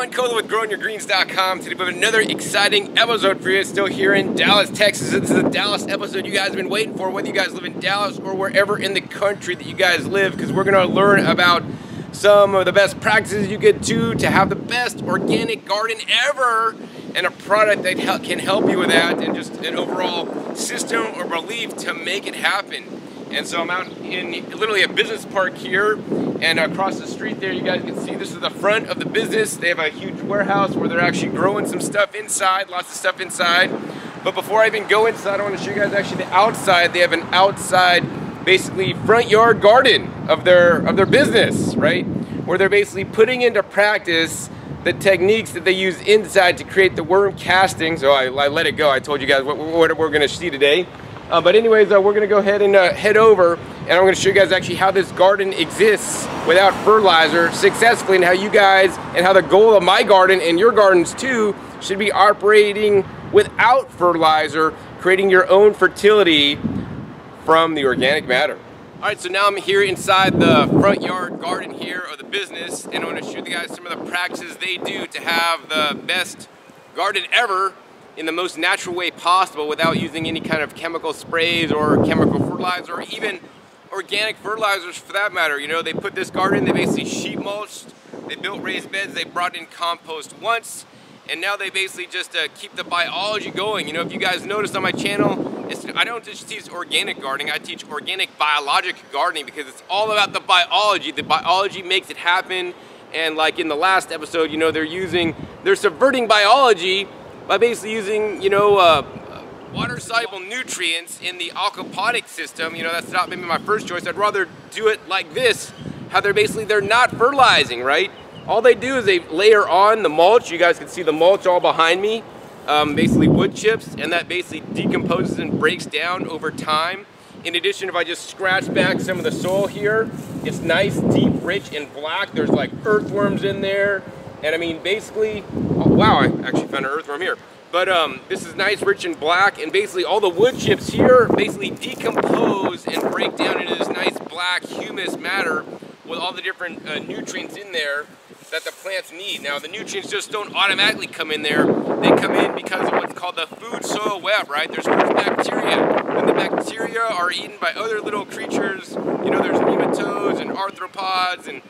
John Kohler with GrowingYourGreens.com. Today we have another exciting episode for you. Still here in Dallas, Texas. This is a Dallas episode you guys have been waiting for, whether you guys live in Dallas or wherever in the country that you guys live, because we're going to learn about some of the best practices you could do to have the best organic garden ever, and a product that can help you with that, and just an overall system or belief to make it happen. And so I'm out in literally a business park here, and across the street there you guys can see this is the front of the business. They have a huge warehouse where they're actually growing some stuff inside, lots of stuff inside. But before I even go inside, I want to show you guys actually the outside. They have an outside, basically front yard garden of their business, right? Where they're basically putting into practice the techniques that they use inside to create the worm castings. So I let it go. I told you guys what we're going to see today. But anyways, we're going to go ahead and head over, and I'm going to show you guys actually how this garden exists without fertilizer successfully, and how you guys, and how the goal of my garden and your gardens too should be operating without fertilizer, creating your own fertility from the organic matter. Alright, so now I'm here inside the front yard garden here of the business, and I want to show you guys some of the practices they do to have the best garden ever in the most natural way possible, without using any kind of chemical sprays or chemical fertilizer, or even organic fertilizers for that matter. You know, they put this garden, they basically sheet mulched, they built raised beds, they brought in compost once, and now they basically just keep the biology going. You know, if you guys noticed on my channel, I don't just teach organic gardening, I teach organic biologic gardening, because it's all about the biology. The biology makes it happen. And like in the last episode, you know, they're subverting biology by basically using, you know, water-soluble nutrients in the aquaponic system. You know, that's not maybe my first choice. I'd rather do it like this, how they're not fertilizing, right? All they do is they layer on the mulch. You guys can see the mulch all behind me, basically wood chips, and that basically decomposes and breaks down over time. In addition, if I just scratch back some of the soil here, it's nice, deep, rich, and black. There's like earthworms in there. And I mean, basically, oh, wow, I actually found an earthworm here. But this is nice, rich, and black, and basically all the wood chips here basically decompose and break down into this nice black humus matter with all the different nutrients in there that the plants need. Now, the nutrients just don't automatically come in there. They come in because of what's called the food-soil web, right? There's first bacteria, and the bacteria are eaten by other little creatures. You know, there's nematodes and arthropods and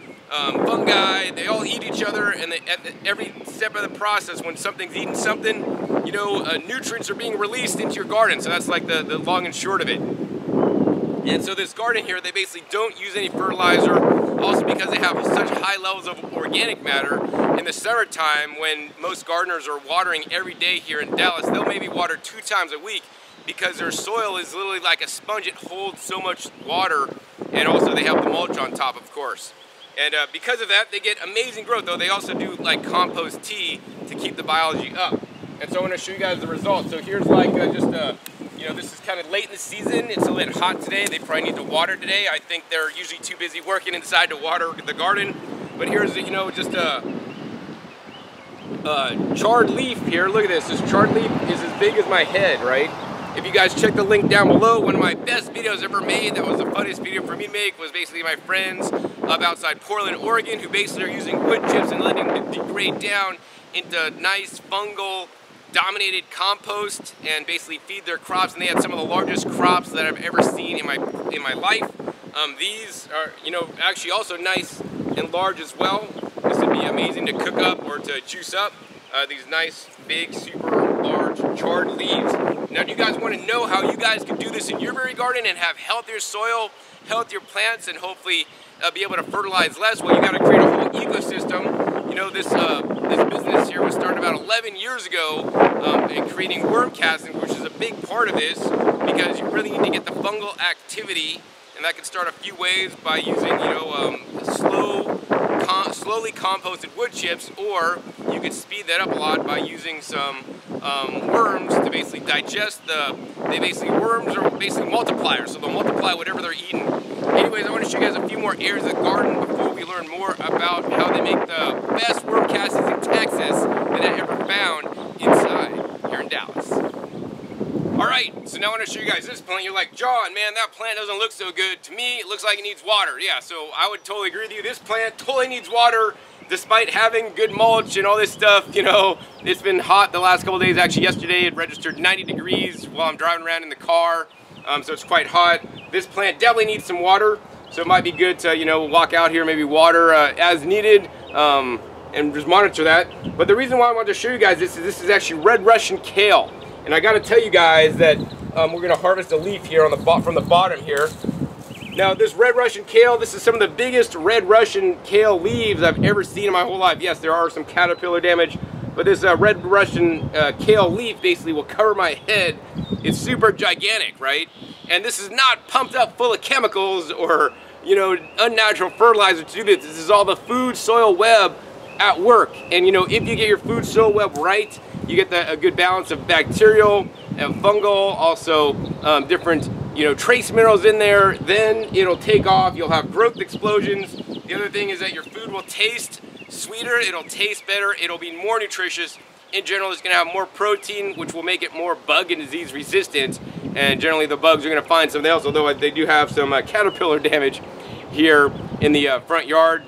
fungi. They all eat each other, and at every step of the process, when something's eating something, you know, nutrients are being released into your garden. So that's like the long and short of it. And so this garden here, they basically don't use any fertilizer, also because they have such high levels of organic matter. In the summertime, when most gardeners are watering every day here in Dallas, they'll maybe water 2 times a week, because their soil is literally like a sponge. It holds so much water, and also they have the mulch on top, of course. And because of that, they get amazing growth, though they also do like compost tea to keep the biology up. And so I want to show you guys the results. So here's like you know, this is kind of late in the season. It's a little hot today. They probably need to water today. I think they're usually too busy working inside to water the garden. But here's, you know, just a chard leaf here. Look at this. This chard leaf is as big as my head, right? If you guys check the link down below, one of my best videos ever made, that was the funniest video for me to make, was basically my friends up outside Portland, Oregon, who basically are using wood chips and letting them degrade down into nice fungal dominated compost and basically feed their crops. And they had some of the largest crops that I've ever seen in my life. These are, you know, actually also nice and large as well. This would be amazing to cook up or to juice up. These nice, big, super large chard leaves. Now, do you guys want to know how you guys can do this in your very garden and have healthier soil, healthier plants, and hopefully be able to fertilize less? Well, you got to create a whole ecosystem. You know, this business here was started about 11 years ago in creating worm castings, which is a big part of this, because you really need to get the fungal activity, and that can start a few ways by using, you know, slowly composted wood chips, or you could speed that up a lot by using some worms to basically digest worms are basically multipliers, so they'll multiply whatever they're eating. Anyways, I want to show you guys a few more areas of the garden before we learn more about how they make the best worm castings in Texas that I ever found inside here in Dallas. Alright, so now I want to show you guys this plant. You're like, John, man, that plant doesn't look so good. To me, it looks like it needs water. Yeah, so I would totally agree with you. This plant totally needs water. despite having good mulch and all this stuff, you know, it's been hot the last couple days. Actually, yesterday it registered 90 degrees while I'm driving around in the car, so it's quite hot. This plant definitely needs some water, so it might be good to, you know, walk out here, maybe water as needed, and just monitor that. But the reason why I wanted to show you guys this is actually red Russian kale, and I got to tell you guys that we're going to harvest a leaf here on the from the bottom here. Now this red Russian kale, this is some of the biggest red Russian kale leaves I've ever seen in my whole life. Yes, there are some caterpillar damage, but this red Russian kale leaf basically will cover my head. It's super gigantic, right? And this is not pumped up full of chemicals or, you know, unnatural fertilizer to do this. This is all the food soil web at work. And you know, if you get your food soil web right, you get a good balance of bacterial and fungal, also different, you know, trace minerals in there, then it'll take off. You'll have growth explosions. The other thing is that your food will taste sweeter, it'll taste better, it'll be more nutritious. In general, it's gonna have more protein, which will make it more bug and disease resistant. And generally the bugs are gonna find something else, although they do have some caterpillar damage here in the front yard.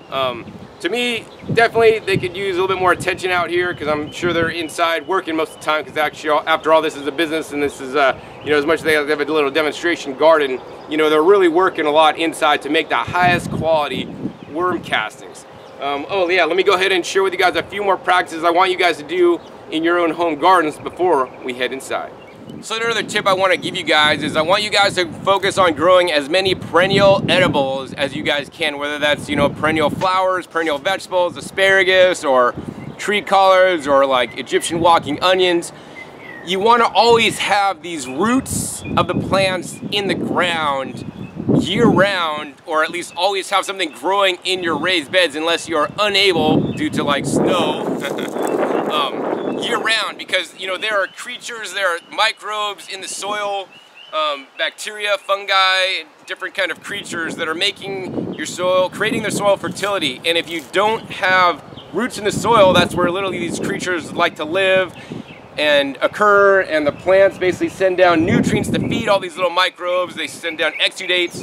To me, definitely they could use a little bit more attention out here, because I'm sure they're inside working most of the time, because actually after all, this is a business, and this is you know, as much as they have a little demonstration garden, you know, they're really working a lot inside to make the highest quality worm castings. Oh yeah, let me go ahead and share with you guys a few more practices I want you guys to do in your own home gardens before we head inside. So another tip I want to give you guys is I want you guys to focus on growing as many perennial edibles as you guys can, whether that's, you know, perennial flowers, perennial vegetables, asparagus, or tree collards, or like Egyptian walking onions. You want to always have these roots of the plants in the ground year-round, or at least always have something growing in your raised beds, unless you're unable due to like snow year-round, because you know, there are creatures, there are microbes in the soil, bacteria, fungi, different kind of creatures that are making your soil, creating their soil fertility. And if you don't have roots in the soil, that's where literally these creatures like to live and occur, and the plants basically send down nutrients to feed all these little microbes. They send down exudates.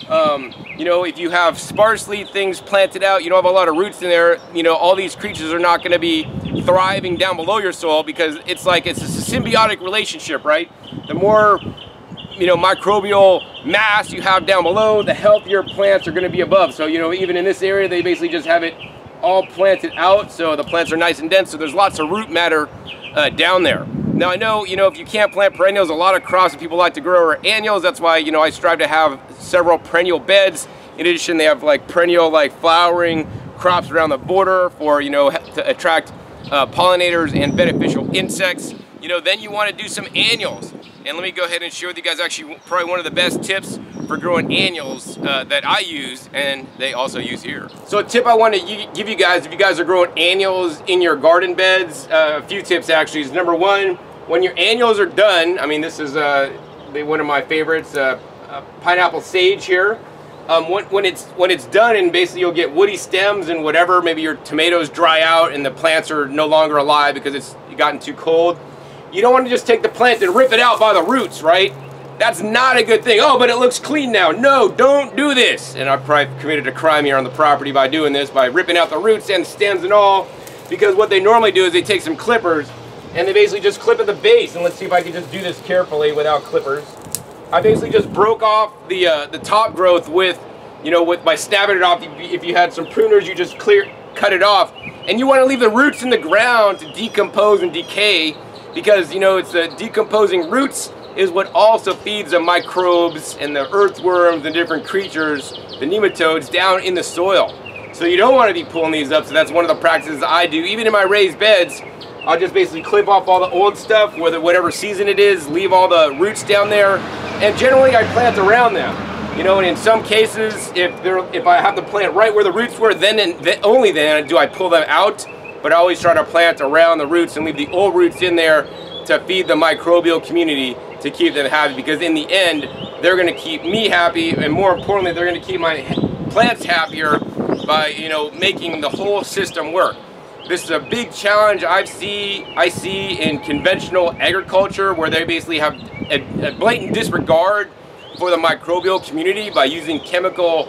You know, if you have sparsely things planted out, you don't have a lot of roots in there, you know, all these creatures are not going to be thriving down below your soil, because it's like, it's a symbiotic relationship, right? The more, you know, microbial mass you have down below, the healthier plants are going to be above. So, you know, even in this area, they basically just have it all planted out, so the plants are nice and dense, so there's lots of root matter down there. Now I know, you know, if you can't plant perennials, a lot of crops that people like to grow are annuals. That's why, you know, I strive to have several perennial beds. In addition, they have like perennial like flowering crops around the border for, you know, to attract pollinators and beneficial insects. You know, then you want to do some annuals. And let me go ahead and share with you guys actually probably one of the best tips for growing annuals that I use, and they also use here. So a tip I want to give you guys, if you guys are growing annuals in your garden beds, a few tips actually is, number one, when your annuals are done, I mean, this is one of my favorites, pineapple sage here. When it's done, and basically you'll get woody stems and whatever, maybe your tomatoes dry out and the plants are no longer alive because it's gotten too cold. You don't want to just take the plant and rip it out by the roots, right? That's not a good thing. Oh, but it looks clean now. No, don't do this. And I've probably committed a crime here on the property by doing this, by ripping out the roots and stems and all, because what they normally do is they take some clippers and they basically just clip at the base. And let's see if I can just do this carefully without clippers. I basically just broke off the top growth with, you know, by snapping it off. If you had some pruners, you just cut it off. And you want to leave the roots in the ground to decompose and decay, because, you know, it's the decomposing roots is what also feeds the microbes and the earthworms and different creatures, the nematodes, down in the soil. So you don't want to be pulling these up. So that's one of the practices I do. Even in my raised beds, I'll just basically clip off all the old stuff, whatever season it is, leave all the roots down there, and generally I plant around them. You know, and in some cases, if I have to plant right where the roots were, then only then do I pull them out. But I always try to plant around the roots and leave the old roots in there to feed the microbial community, to keep them happy, because in the end, they're going to keep me happy, and more importantly, they're going to keep my plants happier by, you know, making the whole system work. This is a big challenge I see in conventional agriculture, where they basically have a blatant disregard for the microbial community by using chemical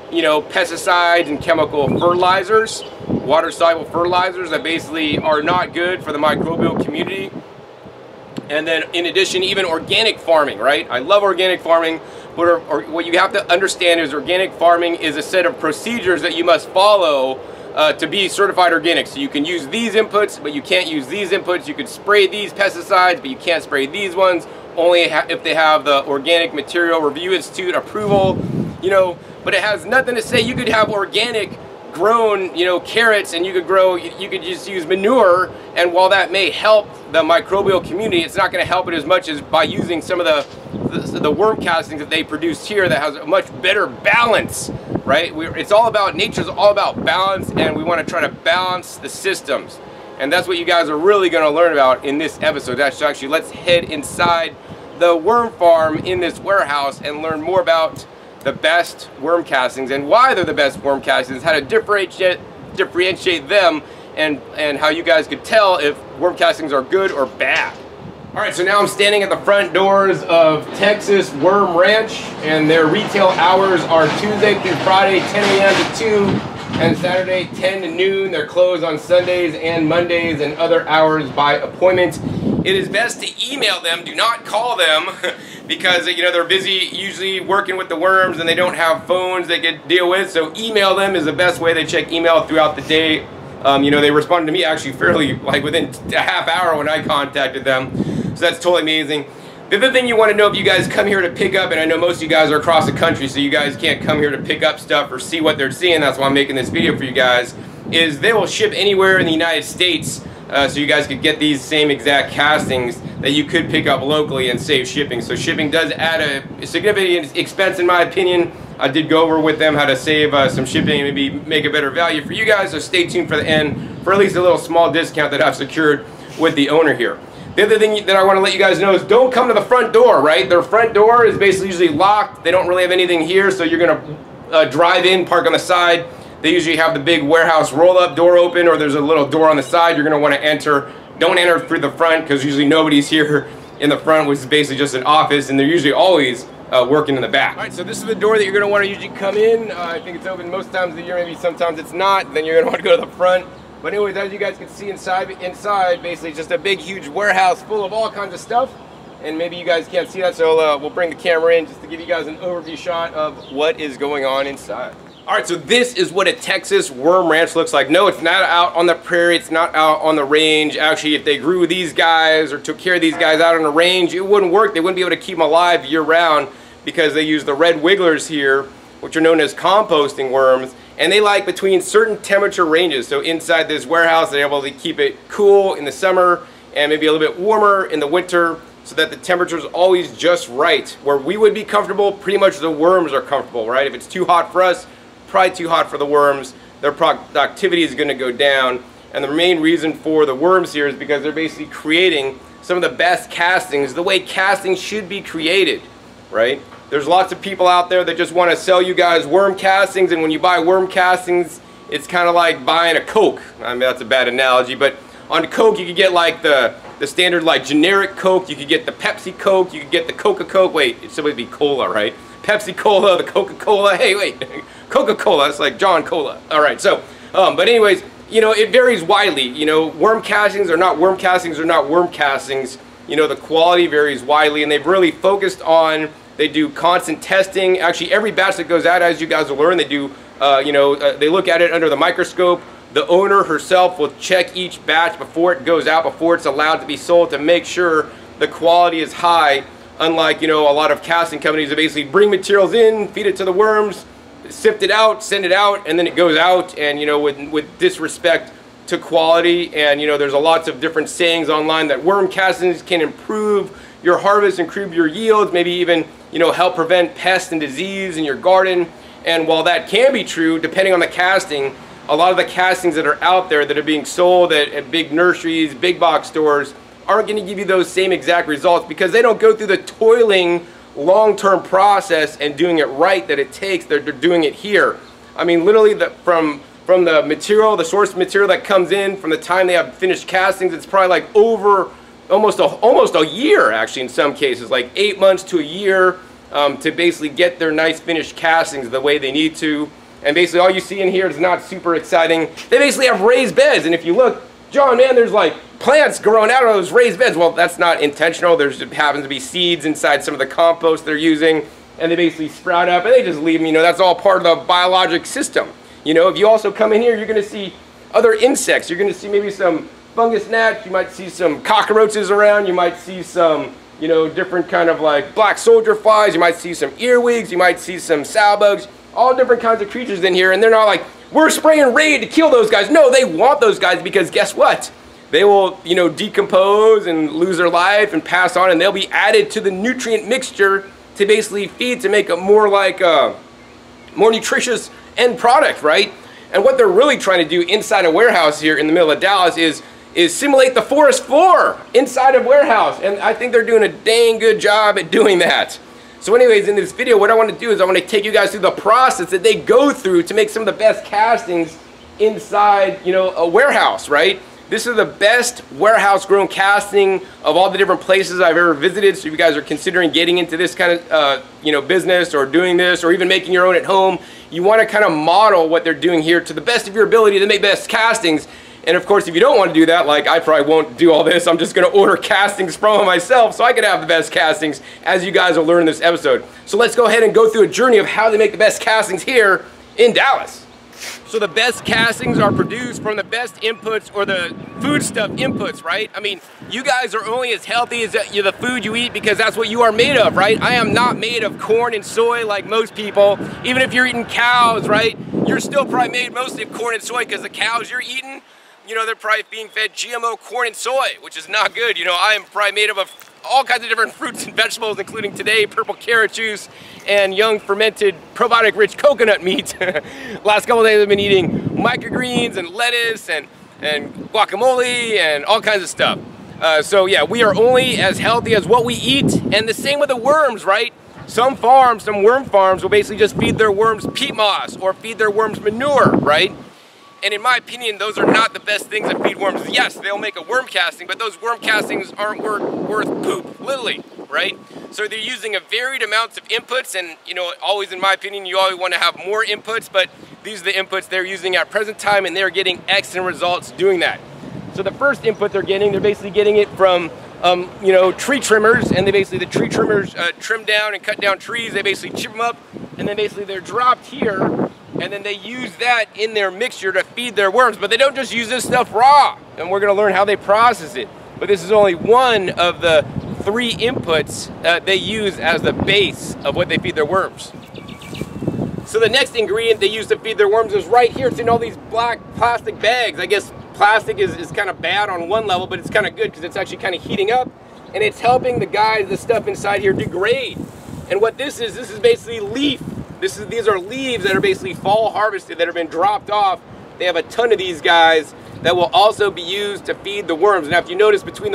you know, pesticides and chemical fertilizers, water-soluble fertilizers that basically are not good for the microbial community. And then in addition, even organic farming, right? I love organic farming, but what you have to understand is organic farming is a set of procedures that you must follow to be certified organic. So you can use these inputs, but you can't use these inputs. You could spray these pesticides, but you can't spray these ones, only if they have the Organic Material Review Institute approval, you know. But it has nothing to say. You could have organic grown, you know, carrots, and you could just use manure, and while that may help the microbial community, it's not going to help it as much as by using some of the worm castings that they produced here that has a much better balance, right? It's all about, nature's all about balance, and we want to try to balance the systems, and that's what you guys are really going to learn about in this episode. Actually, let's head inside the worm farm in this warehouse and learn more about the best worm castings and why they're the best worm castings, how to differentiate them, and how you guys could tell if worm castings are good or bad. All right, so now I'm standing at the front doors of Texas Worm Ranch, and their retail hours are Tuesday through Friday, 10 a.m. to 2, and Saturday, 10 to noon. They're closed on Sundays and Mondays and other hours by appointment. It is best to email them, do not call them, because, you know, they're busy usually working with the worms and they don't have phones they could deal with. So email them is the best way. They check email throughout the day. You know, they responded to me actually fairly, like, within a half hour when I contacted them. So that's totally amazing. The other thing you want to know, if you guys come here to pick up, and I know most of you guys are across the country, so you guys can't come here to pick up stuff or see what they're seeing, that's why I'm making this video for you guys, is they will ship anywhere in the United States. So you guys could get these same exact castings that you could pick up locally and save shipping. So shipping does add a significant expense in my opinion. I did go over with them how to save some shipping and maybe make a better value for you guys, so stay tuned for the end for at least a little small discount that I've secured with the owner here. The other thing that I want to let you guys know is don't come to the front door, right? Their front door is basically usually locked. They don't really have anything here, so you're going to drive in, park on the side. They usually have the big warehouse roll-up door open, or there's a little door on the side you're going to want to enter. Don't enter through the front, because usually nobody's here in the front, which is basically just an office, and they're usually always working in the back. All right, so this is the door that you're going to want to usually come in. I think it's open most times of the year, maybe sometimes it's not. Then you're going to want to go to the front. But anyways, as you guys can see inside basically just a big, huge warehouse full of all kinds of stuff. And maybe you guys can't see that, so we'll bring the camera in just to give you guys an overview shot of what is going on inside. All right, so this is what a Texas worm ranch looks like. No, it's not out on the prairie. It's not out on the range. Actually, if they grew these guys or took care of these guys out on the range, it wouldn't work. They wouldn't be able to keep them alive year-round because they use the red wigglers here, which are known as composting worms, and they like between certain temperature ranges. So inside this warehouse, they're able to keep it cool in the summer and maybe a little bit warmer in the winter, so that the temperature is always just right. Where we would be comfortable, pretty much the worms are comfortable, right? If it's too hot for us, probably too hot for the worms, their productivity is going to go down. And the main reason for the worms here is because they're basically creating some of the best castings, the way castings should be created, right? There's lots of people out there that just want to sell you guys worm castings, and when you buy worm castings, it's kind of like buying a Coke. I mean, that's a bad analogy, but on Coke you could get like the standard, like, generic Coke, you could get the Pepsi Coke, you could get the Coca-Cola, wait, it's supposed to be cola, right? Pepsi Cola, the Coca-Cola, hey, wait, Coca-Cola, it's like John Cola. All right, so, but anyways, you know, it varies widely. You know, worm castings are not worm castings are not worm castings. You know, the quality varies widely, and they've really focused on, they do constant testing. Actually, every batch that goes out, as you guys will learn, they do, they look at it under the microscope. The owner herself will check each batch before it goes out, before it's allowed to be sold, to make sure the quality is high. Unlike, you know, a lot of casting companies that basically bring materials in, feed it to the worms, sift it out, send it out, and then it goes out, and, you know, with disrespect to quality. And, you know, there's lots of different sayings online that worm castings can improve your harvest, improve your yields, maybe even, you know, help prevent pests and disease in your garden. And while that can be true, depending on the casting, a lot of the castings that are out there that are being sold at big nurseries, big box stores, aren't going to give you those same exact results, because they don't go through the toiling long-term process and doing it right that it takes. They're doing it here. I mean, literally, from the material, the source material that comes in, from the time they have finished castings, it's probably like over almost a year, actually, in some cases, like 8 months to a year to basically get their nice finished castings the way they need to. And basically all you see in here is not super exciting. They basically have raised beds, and if you look, John, man, there's like plants growing out of those raised beds. Well, that's not intentional. There's happens to be seeds inside some of the compost they're using, and they basically sprout up and they just leave them. You know, that's all part of the biologic system. You know, if you also come in here, you're going to see other insects. You're going to see maybe some fungus gnats. You might see some cockroaches around. You might see some, you know, different kind of like black soldier flies. You might see some earwigs. You might see some sow bugs. All different kinds of creatures in here, and they're not like, we're spraying Raid to kill those guys. No, they want those guys because guess what? They will, you know, decompose and lose their life and pass on, and they'll be added to the nutrient mixture to basically feed to make a more like more nutritious end product, right? And what they're really trying to do inside a warehouse here in the middle of Dallas is simulate the forest floor inside a warehouse, and I think they're doing a dang good job at doing that. So anyways, in this video, what I want to do is I want to take you guys through the process that they go through to make some of the best castings inside, you know, a warehouse, right? This is the best warehouse grown casting of all the different places I've ever visited. So if you guys are considering getting into this kind of, you know, business or doing this or even making your own at home, you want to kind of model what they're doing here to the best of your ability to make best castings. And of course, if you don't want to do that, like I probably won't do all this, I'm just going to order castings from them myself so I can have the best castings, as you guys will learn in this episode. So let's go ahead and go through a journey of how they make the best castings here in Dallas. So the best castings are produced from the best inputs, or the foodstuff inputs, right? I mean, you guys are only as healthy as the food you eat because that's what you are made of, right? I am not made of corn and soy like most people. Even if you're eating cows, right? You're still probably made mostly of corn and soy because the cows you're eating, you know, they're probably being fed GMO corn and soy, which is not good. You know, I am probably made up of all kinds of different fruits and vegetables, including today, purple carrot juice and young fermented probiotic rich coconut meat. Last couple of days I've been eating microgreens and lettuce and guacamole and all kinds of stuff. So yeah, we are only as healthy as what we eat, and the same with the worms, right? Some farms, some worm farms will basically just feed their worms peat moss or feed their worms manure, right? And in my opinion, those are not the best things that feed worms. Yes, they'll make a worm casting, but those worm castings aren't worth poop, literally, right? So they're using a varied amounts of inputs, and you know, always in my opinion, you always want to have more inputs, but these are the inputs they're using at present time, and they're getting excellent results doing that. So the first input they're basically getting it from, you know, tree trimmers, and the tree trimmers trim down and cut down trees. They basically chip them up, and then basically they're dropped here, and then they use that in their mixture to feed their worms. But they don't just use this stuff raw, and we're going to learn how they process it. But this is only one of the 3 inputs they use as the base of what they feed their worms. So the next ingredient they use to feed their worms is right here. It's in all these black plastic bags. I guess plastic is kind of bad on one level, but it's kind of good because it's actually kind of heating up, and it's helping the stuff inside here degrade. And what this is basically leaf. These are leaves that are basically fall harvested that have been dropped off. They have a ton of these guys that will also be used to feed the worms. Now, if you notice between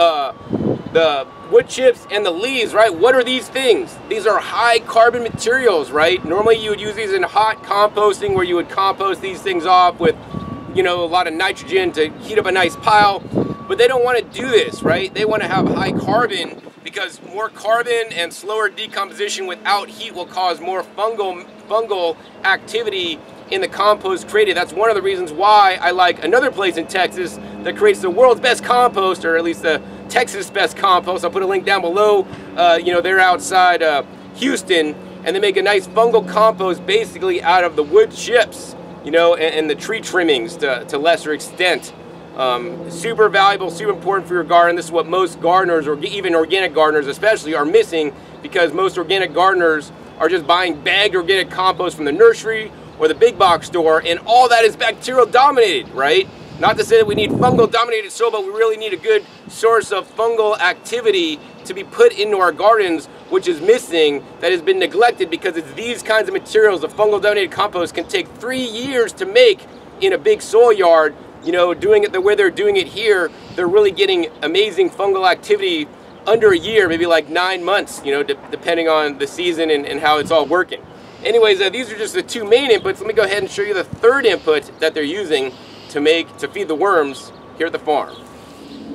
the wood chips and the leaves, right, what are these things? These are high carbon materials, right? Normally you would use these in hot composting, where you would compost these things off with, you know, a lot of nitrogen to heat up a nice pile. But they don't want to do this, right? They want to have high carbon, because more carbon and slower decomposition without heat will cause more fungal activity in the compost created. That's one of the reasons why I like another place in Texas that creates the world's best compost, or at least the Texas best compost. I'll put a link down below. You know, they're outside Houston, and they make a nice fungal compost basically out of the wood chips, you know, and the tree trimmings to lesser extent. Super valuable, super important for your garden. This is what most gardeners, or even organic gardeners especially, are missing, because most organic gardeners are just buying bagged organic compost from the nursery or the big box store, and all that is bacterial dominated, right? Not to say that we need fungal dominated soil, but we really need a good source of fungal activity to be put into our gardens, which is missing, that has been neglected, because it's these kinds of materials. The fungal dominated compost can take 3 years to make in a big soil yard. You know, doing it the way they're doing it here, they're really getting amazing fungal activity under a year, maybe like 9 months, you know, depending on the season and how it's all working. Anyways, these are just the 2 main inputs. Let me go ahead and show you the 3rd input that they're using to feed the worms here at the farm.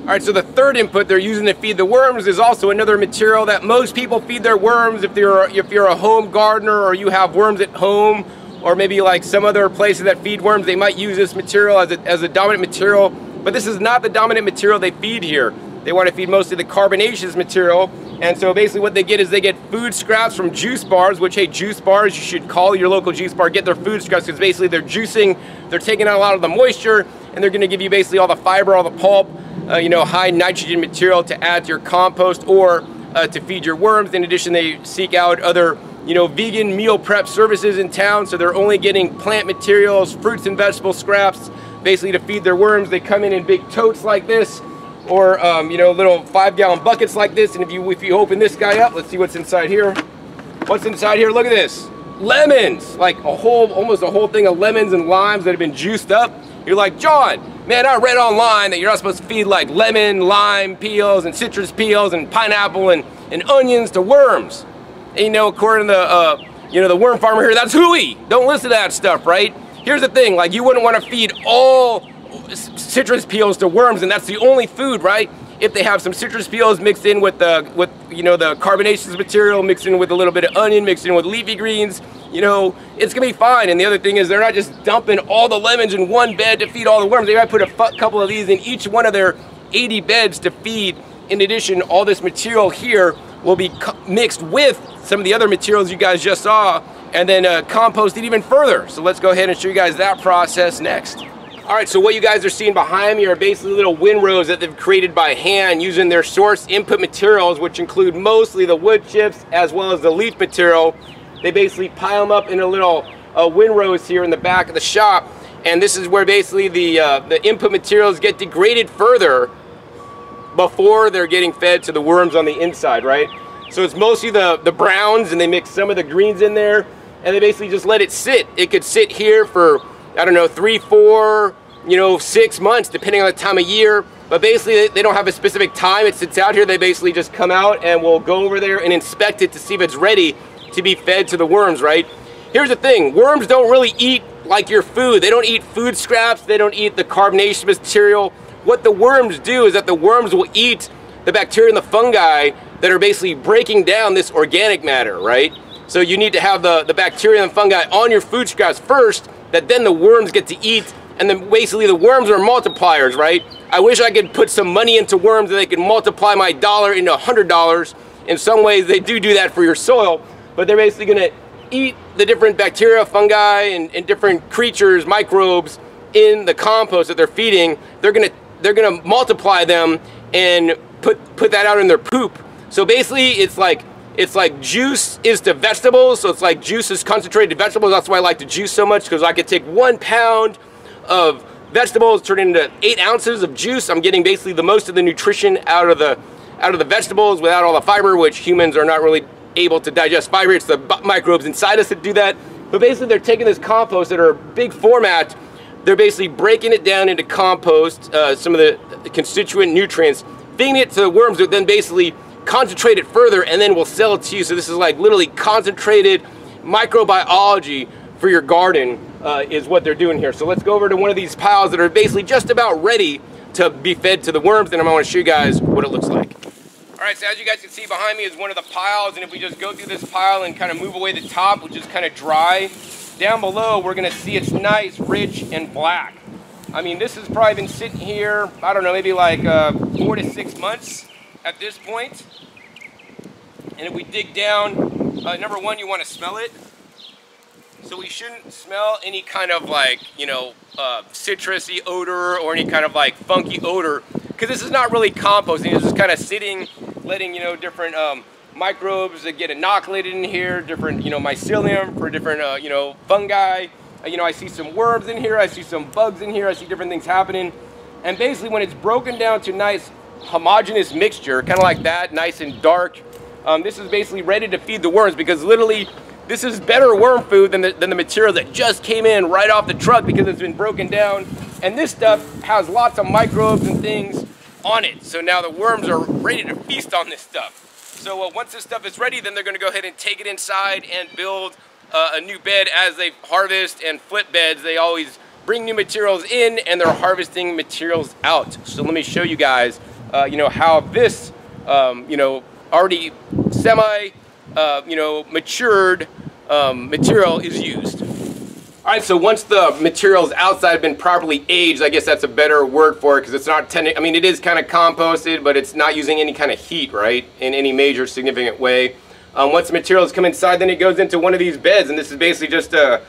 All right, so the third input they're using to feed the worms is also another material that most people feed their worms. If you're a home gardener or you have worms at home, or maybe like some other places that feed worms, they might use this material as a dominant material. But this is not the dominant material they feed here. They want to feed mostly the carbonaceous material. And so basically what they get is they get food scraps from juice bars, which, hey, juice bars, you should call your local juice bar, get their food scraps, because basically they're juicing, they're taking out a lot of the moisture, and they're going to give you basically all the fiber, all the pulp, you know, high nitrogen material to add to your compost or to feed your worms. In addition, they seek out other, you know, vegan meal prep services in town, so they're only getting plant materials, fruits and vegetable scraps, basically to feed their worms. They come in big totes like this, or you know, little 5-gallon buckets like this. And if you open this guy up, let's see what's inside here. What's inside here? Look at this. Lemons, like almost a whole thing of lemons and limes that have been juiced up. You're like, John, man, I read online that you're not supposed to feed like lemon, lime peels and citrus peels and pineapple and onions to worms. And you know, according to the you know, the worm farmer here, that's hooey. Don't listen to that stuff, right? Here's the thing, like, you wouldn't want to feed all citrus peels to worms, and that's the only food, right? If they have some citrus peels mixed in with you know, the carbonaceous material, mixed in with a little bit of onion, mixed in with leafy greens, you know, it's gonna be fine. And the other thing is, they're not just dumping all the lemons in one bed to feed all the worms. They might put a couple of these in each one of their 80 beds to feed. In addition, all this material here will be mixed with some of the other materials you guys just saw, and then composted even further. So let's go ahead and show you guys that process next. All right, so what you guys are seeing behind me are basically little windrows that they've created by hand using their source input materials, which include mostly the wood chips as well as the leaf material. They basically pile them up in a little windrows here in the back of the shop, and this is where basically the input materials get degraded further before they're getting fed to the worms on the inside, right? So it's mostly the browns, and they mix some of the greens in there, and they basically just let it sit. It could sit here for, I don't know, 3, 4, you know, 6 months, depending on the time of year. But basically, they don't have a specific time it sits out here. They basically just come out and we'll go over there and inspect it to see if it's ready to be fed to the worms, right? Here's the thing, worms don't really eat like your food. They don't eat food scraps. They don't eat the carbonaceous material. What the worms do is that the worms will eat the bacteria and the fungi that are basically breaking down this organic matter, right? So you need to have the bacteria and fungi on your food scraps first, that then the worms get to eat, and then basically the worms are multipliers, right? I wish I could put some money into worms and they could multiply my dollar into $100. In some ways they do that for your soil, but they're basically gonna eat the different bacteria, fungi, and different creatures, microbes in the compost that they're feeding. They're gonna multiply them and put that out in their poop. So basically it's like juice is to vegetables. So it's like juice is concentrated to vegetables. That's why I like to juice so much, because I could take 1 pound of vegetables, turn it into 8 ounces of juice. I'm getting basically the most of the nutrition out of the vegetables without all the fiber, which humans are not really able to digest fiber. It's the microbes inside us that do that. But basically they're taking this compost that are big format, they're basically breaking it down into compost, some of the constituent nutrients, feeding it to the worms that then basically concentrate it further, and then we'll sell it to you. So this is like literally concentrated microbiology for your garden is what they're doing here. So let's go over to one of these piles that are basically just about ready to be fed to the worms, and I'm going to show you guys what it looks like. All right, so as you guys can see behind me is one of the piles, and if we just go through this pile and kind of move away the top, which is kind of dry, down below we're going to see it's nice, rich, and black. I mean, this has probably been sitting here, I don't know, maybe like 4 to 6 months at this point. And if we dig down, number one, you want to smell it. So we shouldn't smell any kind of like, you know, citrusy odor or any kind of like funky odor, because this is not really composting. It's just kind of sitting, letting, you know, different microbes that get inoculated in here, different, you know, mycelium for different, you know, fungi. You know, I see some worms in here, I see some bugs in here, I see different things happening. And basically when it's broken down to a nice homogeneous mixture, kind of like that, nice and dark, this is basically ready to feed the worms, because literally this is better worm food than the material that just came in right off the truck, because it's been broken down. And this stuff has lots of microbes and things on it. So now the worms are ready to feast on this stuff. So once this stuff is ready, then they're going to go ahead and take it inside and build a new bed. As they harvest and flip beds, they always bring new materials in, and they're harvesting materials out. So let me show you guys you know, how this, you know, already semi, you know, matured material is used. All right, so once the materials outside have been properly aged, I guess that's a better word for it, because it's not I mean, it is kind of composted, but it's not using any kind of heat, right, in any major significant way. Once the materials come inside, then it goes into one of these beds, and this is basically just a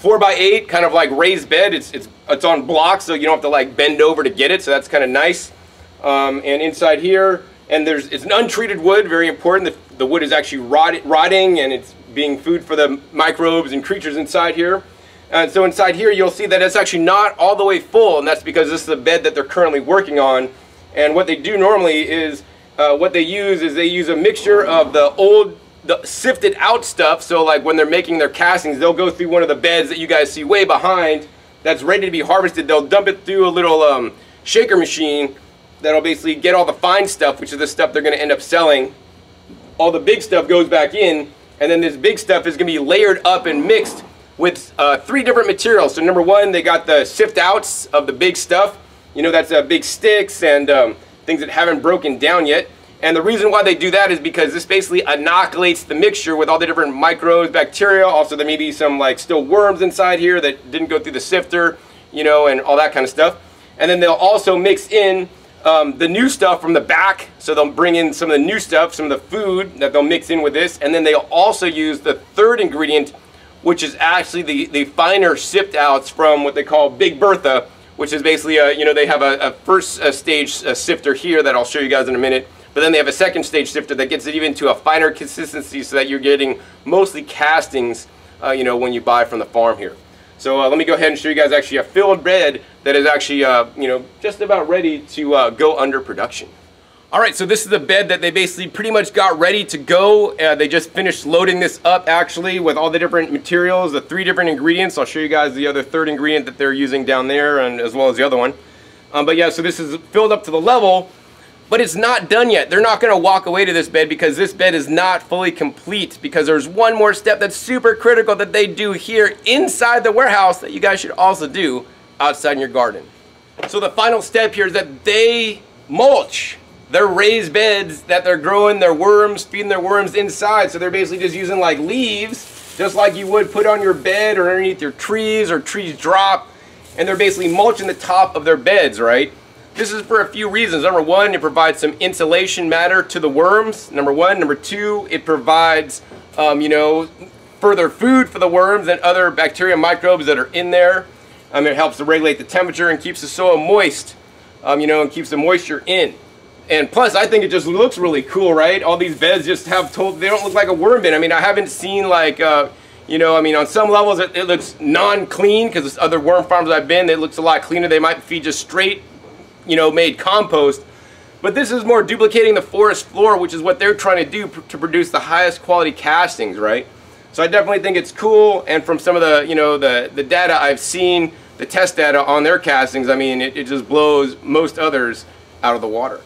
4x8 kind of like raised bed. It's on blocks, so you don't have to like bend over to get it, so that's kind of nice. And inside here, and it's an untreated wood, very important. The wood is actually rotting, and it's being food for the microbes and creatures inside here. And so inside here, you'll see that it's actually not all the way full, and that's because this is the bed that they're currently working on. And what they do normally is, they use a mixture of the sifted out stuff. So like when they're making their castings, they'll go through one of the beds that you guys see way behind that's ready to be harvested. They'll dump it through a little shaker machine that'll basically get all the fine stuff, which is the stuff they're going to end up selling. All the big stuff goes back in, and then this big stuff is going to be layered up and mixed with 3 different materials. So number 1, they got the sift outs of the big stuff. You know, that's big sticks and things that haven't broken down yet. And the reason why they do that is because this basically inoculates the mixture with all the different microbes, bacteria. Also, there may be some like still worms inside here that didn't go through the sifter, you know, and all that kind of stuff. And then they'll also mix in the new stuff from the back. So they'll bring in some of the new stuff, some of the food that they'll mix in with this. And then they'll also use the 3rd ingredient, which is actually the finer sift outs from what they call Big Bertha, which is basically, you know, they have a first stage sifter here that I'll show you guys in a minute. But then they have a 2nd stage sifter that gets it even to a finer consistency so that you're getting mostly castings, you know, when you buy from the farm here. So let me go ahead and show you guys actually a filled bed that is actually, you know, just about ready to go under production. All right, so this is the bed that they basically pretty much got ready to go. They just finished loading this up actually with all the different materials, the 3 different ingredients. I'll show you guys the other 3rd ingredient that they're using down there, and as well as the other one. But yeah, so this is filled up to the level, but it's not done yet. They're not gonna walk away to this bed because this bed is not fully complete, because there's one more step that's super critical that they do here inside the warehouse that you guys should also do outside in your garden. So the final step here is that they mulch their raised beds that they're growing their worms, feeding their worms inside. So they're basically just using like leaves, just like you would put on your bed or underneath your trees, or trees drop, and they're basically mulching the top of their beds, right? This is for a few reasons. Number 1, it provides some insulation matter to the worms. Number 1. Number 2, it provides, you know, further food for the worms and other bacteria, microbes that are in there. It helps to regulate the temperature and keeps the soil moist, you know, and keeps the moisture in. And plus, I think it just looks really cool, right? All these beds just have they don't look like a worm bin. I mean, I haven't seen like, you know, I mean, on some levels it looks non-clean, because other worm farms I've been, it looks a lot cleaner. They might feed just straight, you know, made compost. But this is more duplicating the forest floor, which is what they're trying to do to produce the highest quality castings, right? So I definitely think it's cool. And from some of the, you know, the data I've seen, the test data on their castings, I mean, it just blows most others out of the water.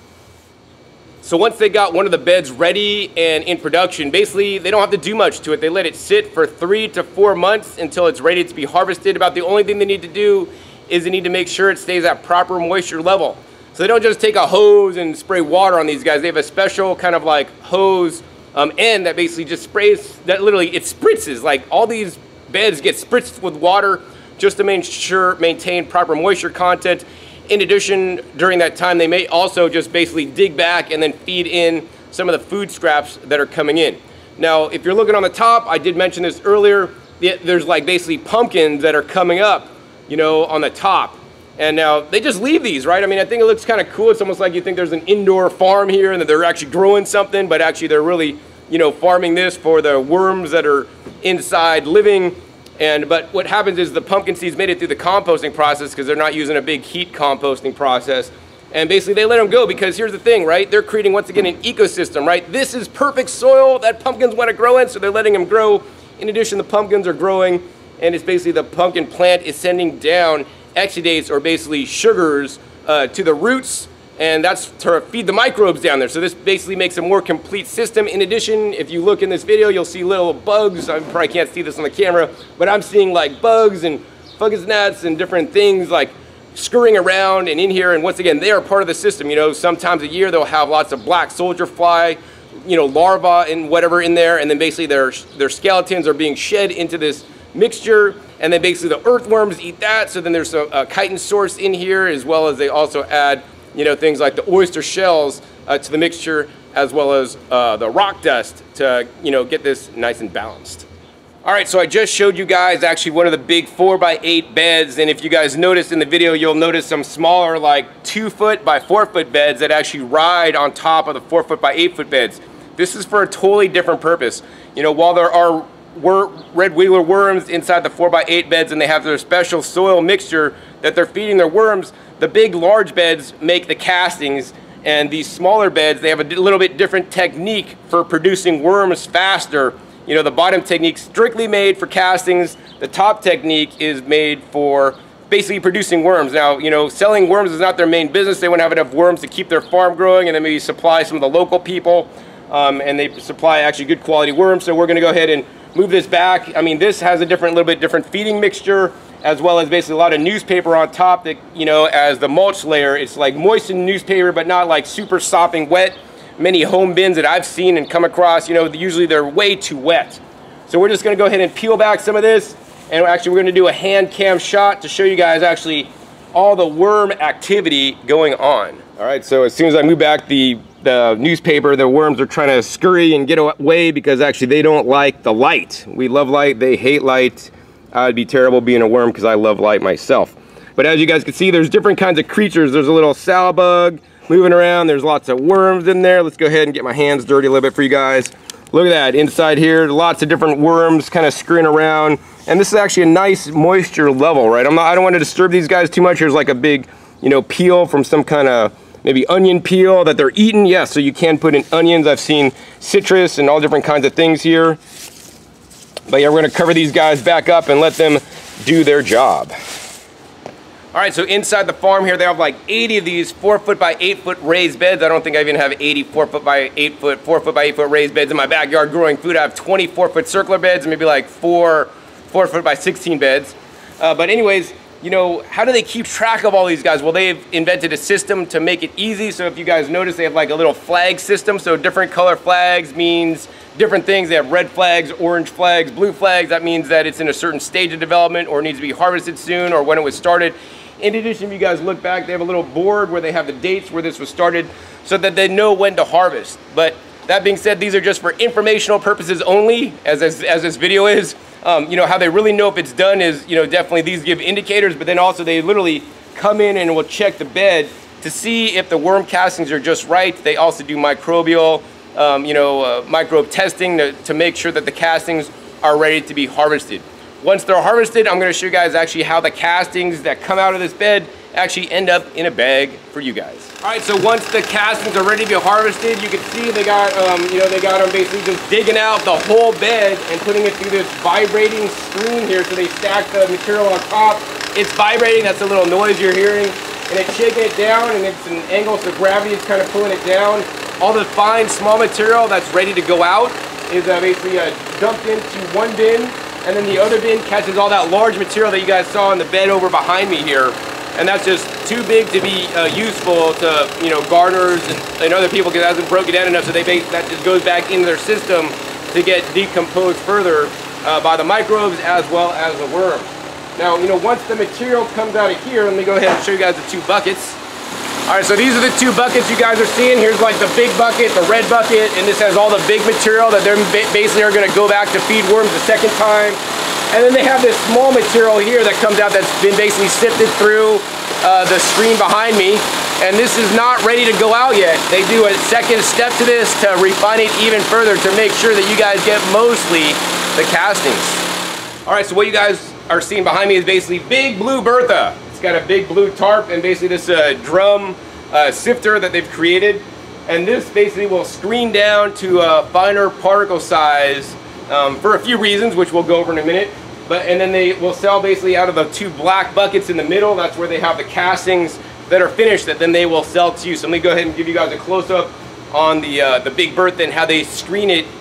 So once they got one of the beds ready and in production, basically they don't have to do much to it. They let it sit for 3 to 4 months until it's ready to be harvested. About the only thing they need to do is they need to make sure it stays at proper moisture level. So they don't just take a hose and spray water on these guys. They have a special kind of like hose end that basically just sprays, that literally it spritzes. Like all these beds get spritzed with water just to maintain proper moisture content. In addition, during that time, they may also just basically dig back and then feed in some of the food scraps that are coming in. Now, if you're looking on the top, I did mention this earlier, there's like basically pumpkins that are coming up, you know, on the top. And now they just leave these, right? I mean, I think it looks kind of cool. It's almost like you think there's an indoor farm here and that they're actually growing something, but actually they're really, you know, farming this for the worms that are inside living. But what happens is the pumpkin seeds made it through the composting process, because they're not using a big heat composting process. And basically they let them go, because here's the thing, right? They're creating, once again, an ecosystem, right? This is perfect soil that pumpkins want to grow in, so they're letting them grow. In addition, the pumpkins are growing, and it's basically the pumpkin plant is sending down exudates, or basically sugars, to the roots, and that's to feed the microbes down there. So this basically makes a more complete system. In addition, if you look in this video, you'll see little bugs. I probably can't see this on the camera, but I'm seeing like bugs and fungus gnats and different things like scurrying around and in here, and once again, they are part of the system. You know, sometimes a year they'll have lots of black soldier fly, you know, larvae and whatever in there, and then basically their skeletons are being shed into this mixture, and then basically the earthworms eat that. So then there's a chitin source in here, as well as they also add, you know, things like the oyster shells to the mixture, as well as the rock dust to, you know, get this nice and balanced. All right, so I just showed you guys actually one of the big 4x8 beds, and if you guys noticed in the video, you'll notice some smaller, like 2 foot by 4 foot beds that actually ride on top of the 4 foot by 8 foot beds. This is for a totally different purpose. You know, while there are red wiggler worms inside the 4x8 beds and they have their special soil mixture that they're feeding their worms, the big large beds make the castings, and these smaller beds, they have a little bit different technique for producing worms faster. You know, the bottom technique strictly made for castings. The top technique is made for basically producing worms. Now, you know, selling worms is not their main business. They want to have enough worms to keep their farm growing and then maybe supply some of the local people. And they supply actually good quality worms. So we're going to go ahead and move this back. I mean, this has a little bit different feeding mixture, as well as basically a lot of newspaper on top that, you know, as the mulch layer. It's like moistened newspaper, but not like super sopping wet. Many home bins that I've seen and come across, you know, usually they're way too wet. So we're just going to go ahead and peel back some of this, and actually we're going to do a hand cam shot to show you guys actually all the worm activity going on. All right, so as soon as I move back the newspaper, the worms are trying to scurry and get away because actually they don't like the light. We love light, they hate light. I'd be terrible being a worm because I love light myself. But as you guys can see, there's different kinds of creatures. There's a little sow bug moving around. There's lots of worms in there. Let's go ahead and get my hands dirty a little bit for you guys. Look at that, inside here, lots of different worms kind of scurrying around. And this is actually a nice moisture level, right? I don't want to disturb these guys too much. Here's like a big, you know, peel from some kind of maybe onion peel that they're eating. Yeah, so you can put in onions. I've seen citrus and all different kinds of things here. But yeah, we're gonna cover these guys back up and let them do their job. All right, so inside the farm here, they have like 80 of these 4 foot by 8 foot raised beds. I don't think I even have 80 4 foot by 8 foot, 4 foot by 8 foot raised beds in my backyard growing food. I have 24 foot circular beds, maybe like 4 foot by 16 beds. But anyways, you know, how do they keep track of all these guys? Well, they've invented a system to make it easy. So if you guys notice, they have like a little flag system. So different color flags means different things. They have red flags, orange flags, blue flags. That means that it's in a certain stage of development or needs to be harvested soon or when it was started. In addition, if you guys look back, they have a little board where they have the dates where this was started so that they know when to harvest. But that being said, these are just for informational purposes only, as this video is. You know, how they really know if it's done is, you know, definitely these give indicators, but then also they literally come in and will check the bed to see if the worm castings are just right. They also do microbial, microbe testing to make sure that the castings are ready to be harvested. Once they're harvested, I'm going to show you guys actually how the castings that come out of this bed actually end up in a bag for you guys. All right, so once the castings are ready to be harvested, you can see they got, they got them basically just digging out the whole bed and putting it through this vibrating screen here. So they stack the material on top. It's vibrating, that's the little noise you're hearing. And it's shaking it down, and it's an angle, so gravity is kind of pulling it down. All the fine, small material that's ready to go out is basically dumped into one bin. And then the other bin catches all that large material that you guys saw in the bed over behind me here. And that's just too big to be useful to, you know, gardeners and other people because it hasn't broken down enough, so that just goes back into their system to get decomposed further by the microbes as well as the worms. Now, you know, once the material comes out of here, let me go ahead and show you guys the 2 buckets. All right, so these are the 2 buckets you guys are seeing. Here's like the big bucket, the red bucket, and this has all the big material that they're basically are gonna go back to feed worms the second time. And then they have this small material here that comes out that's been basically sifted through the screen behind me. And this is not ready to go out yet. They do a second step to this to refine it even further to make sure that you guys get mostly the castings. All right, so what you guys are seeing behind me is basically Big Blue Bertha. It's got a big blue tarp and basically this drum sifter that they've created. And this basically will screen down to a finer particle size for a few reasons, which we'll go over in a minute. And then they will sell basically out of the 2 black buckets in the middle. That's where they have the castings that are finished that then they will sell to you. So let me go ahead and give you guys a close-up on the Big Bertha and how they screen it,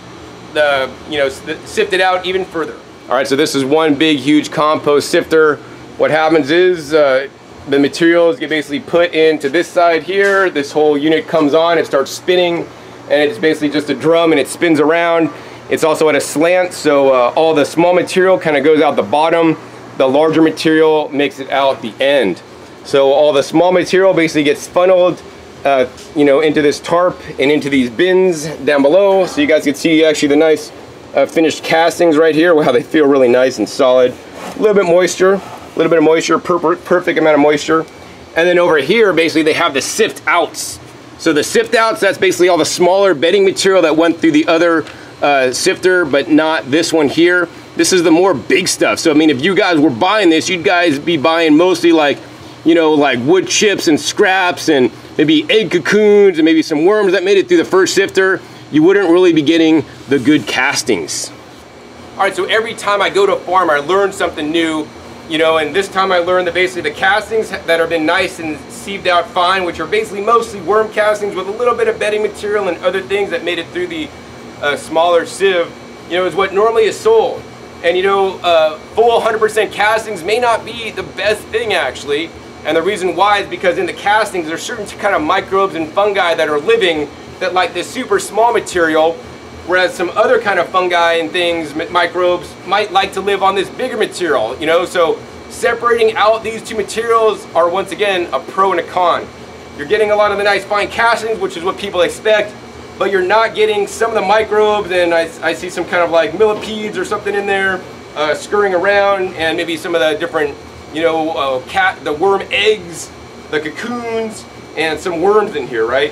sift it out even further. All right, so this is one big, huge compost sifter. What happens is the materials get basically put into this side here. This whole unit comes on, it starts spinning, and it's basically just a drum and it spins around. It's also at a slant, so all the small material kind of goes out the bottom. The larger material makes it out the end. So all the small material basically gets funneled you know, into this tarp and into these bins down below. So you guys can see actually the nice finished castings right here, how they feel really nice and solid. A little bit of moisture, perfect amount of moisture. And then over here, basically they have the sift outs. So the sift outs, that's basically all the smaller bedding material that went through the other sifter, but not this one here. This is the more big stuff. So I mean, if you guys were buying this, you'd guys be buying mostly like, you know, like wood chips and scraps and maybe egg cocoons and maybe some worms that made it through the first sifter. You wouldn't really be getting the good castings. All right, so every time I go to a farm, I learn something new, you know, and this time I learned that basically the castings that have been nice and sieved out fine, which are basically mostly worm castings with a little bit of bedding material and other things that made it through the smaller sieve, you know, is what normally is sold. And you know, full 100% castings may not be the best thing actually. And the reason why is because in the castings there's certain kind of microbes and fungi that are living that like this super small material, whereas some other kind of fungi and things, microbes, might like to live on this bigger material, you know. So separating out these two materials are once again a pro and a con. You're getting a lot of the nice fine castings, which is what people expect, but you're not getting some of the microbes, and I see some kind of like millipedes or something in there scurrying around, and maybe some of the different, you know, the worm eggs, the cocoons, and some worms in here, right?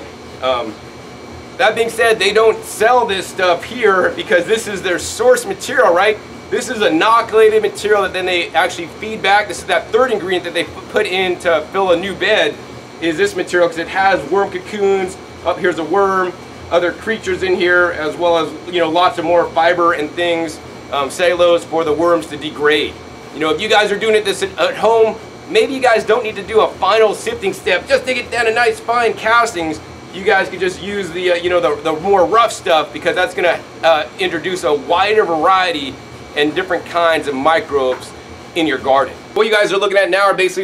That being said, they don't sell this stuff here because this is their source material, right? This is inoculated material that then they actually feed back. This is that third ingredient that they put in to fill a new bed, is this material, because it has worm cocoons. Up here's a worm, other creatures in here, as well as, you know, lots of more fiber and things, cellulose for the worms to degrade. You know, if you guys are doing this at home, maybe you guys don't need to do a final sifting step just to get down to nice fine castings. You guys could just use the, you know, the more rough stuff, because that's going to introduce a wider variety and different kinds of microbes in your garden. What you guys are looking at now are basically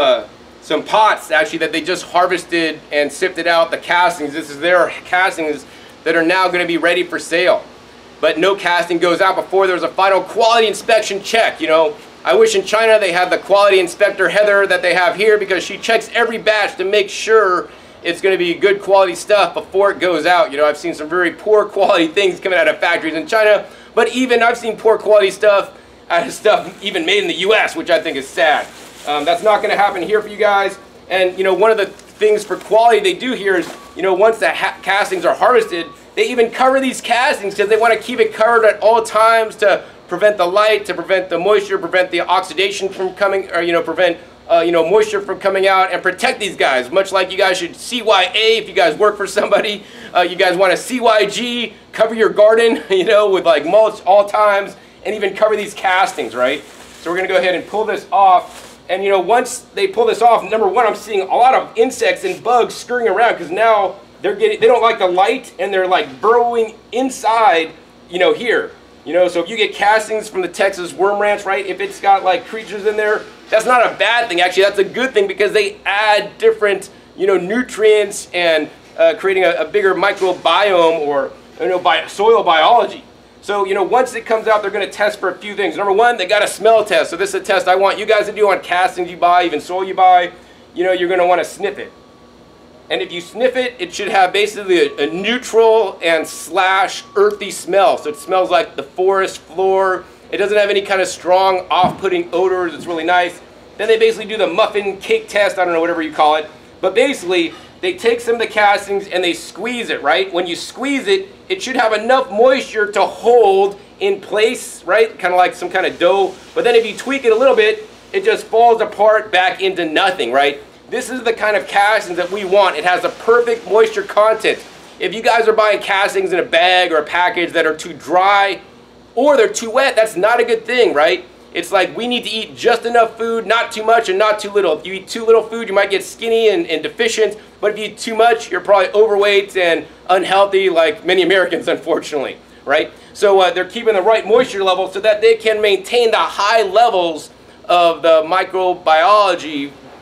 some pots actually that they just harvested and sifted out the castings. This is their castings that are now going to be ready for sale. But no casting goes out before there's a final quality inspection check. You know, I wish in China they had the quality inspector Heather that they have here, because she checks every batch to make sure it's going to be good quality stuff before it goes out. You know, I've seen some very poor quality things coming out of factories in China, but even I've seen poor quality stuff out of stuff even made in the US, which I think is sad. That's not going to happen here for you guys. And you know, one of the things for quality they do here is, you know, once the castings are harvested, they even cover these castings because they want to keep it covered at all times to prevent the light, to prevent the moisture, prevent the oxidation from coming, or, you know, prevent you know, moisture from coming out, and protect these guys. Much like you guys should CYA if you guys work for somebody. You guys want to CYG, cover your garden, you know, with like mulch all times, and even cover these castings, right? So we're going to go ahead and pull this off. And you know, once they pull this off, number one, I'm seeing a lot of insects and bugs scurrying around, because now they don't like the light, and they're like burrowing inside, you know, here. You know, so if you get castings from the Texas Worm Ranch, right, if it's got like creatures in there, that's not a bad thing. Actually, that's a good thing, because they add different, you know, nutrients and creating a bigger microbiome, or, you know, soil biology. So, you know, once it comes out, they're going to test for a few things. Number one, they got a smell test. So this is a test I want you guys to do on castings you buy, even soil you buy. You know, you're going to want to sniff it. And if you sniff it, it should have basically a neutral and slash earthy smell. So it smells like the forest floor. It doesn't have any kind of strong off-putting odors. It's really nice. Then they basically do the muffin cake test. I don't know, whatever you call it. But basically, they take some of the castings and they squeeze it, right? When you squeeze it, it should have enough moisture to hold in place, right? Kind of like some kind of dough. But then if you tweak it a little bit, it just falls apart back into nothing, right? This is the kind of castings that we want. It has a perfect moisture content. If you guys are buying castings in a bag or a package that are too dry or they're too wet, that's not a good thing, right? It's like we need to eat just enough food, not too much and not too little. If you eat too little food, you might get skinny and deficient. But if you eat too much, you're probably overweight and unhealthy, like many Americans, unfortunately, right? So they're keeping the right moisture level so that they can maintain the high levels of the microbiology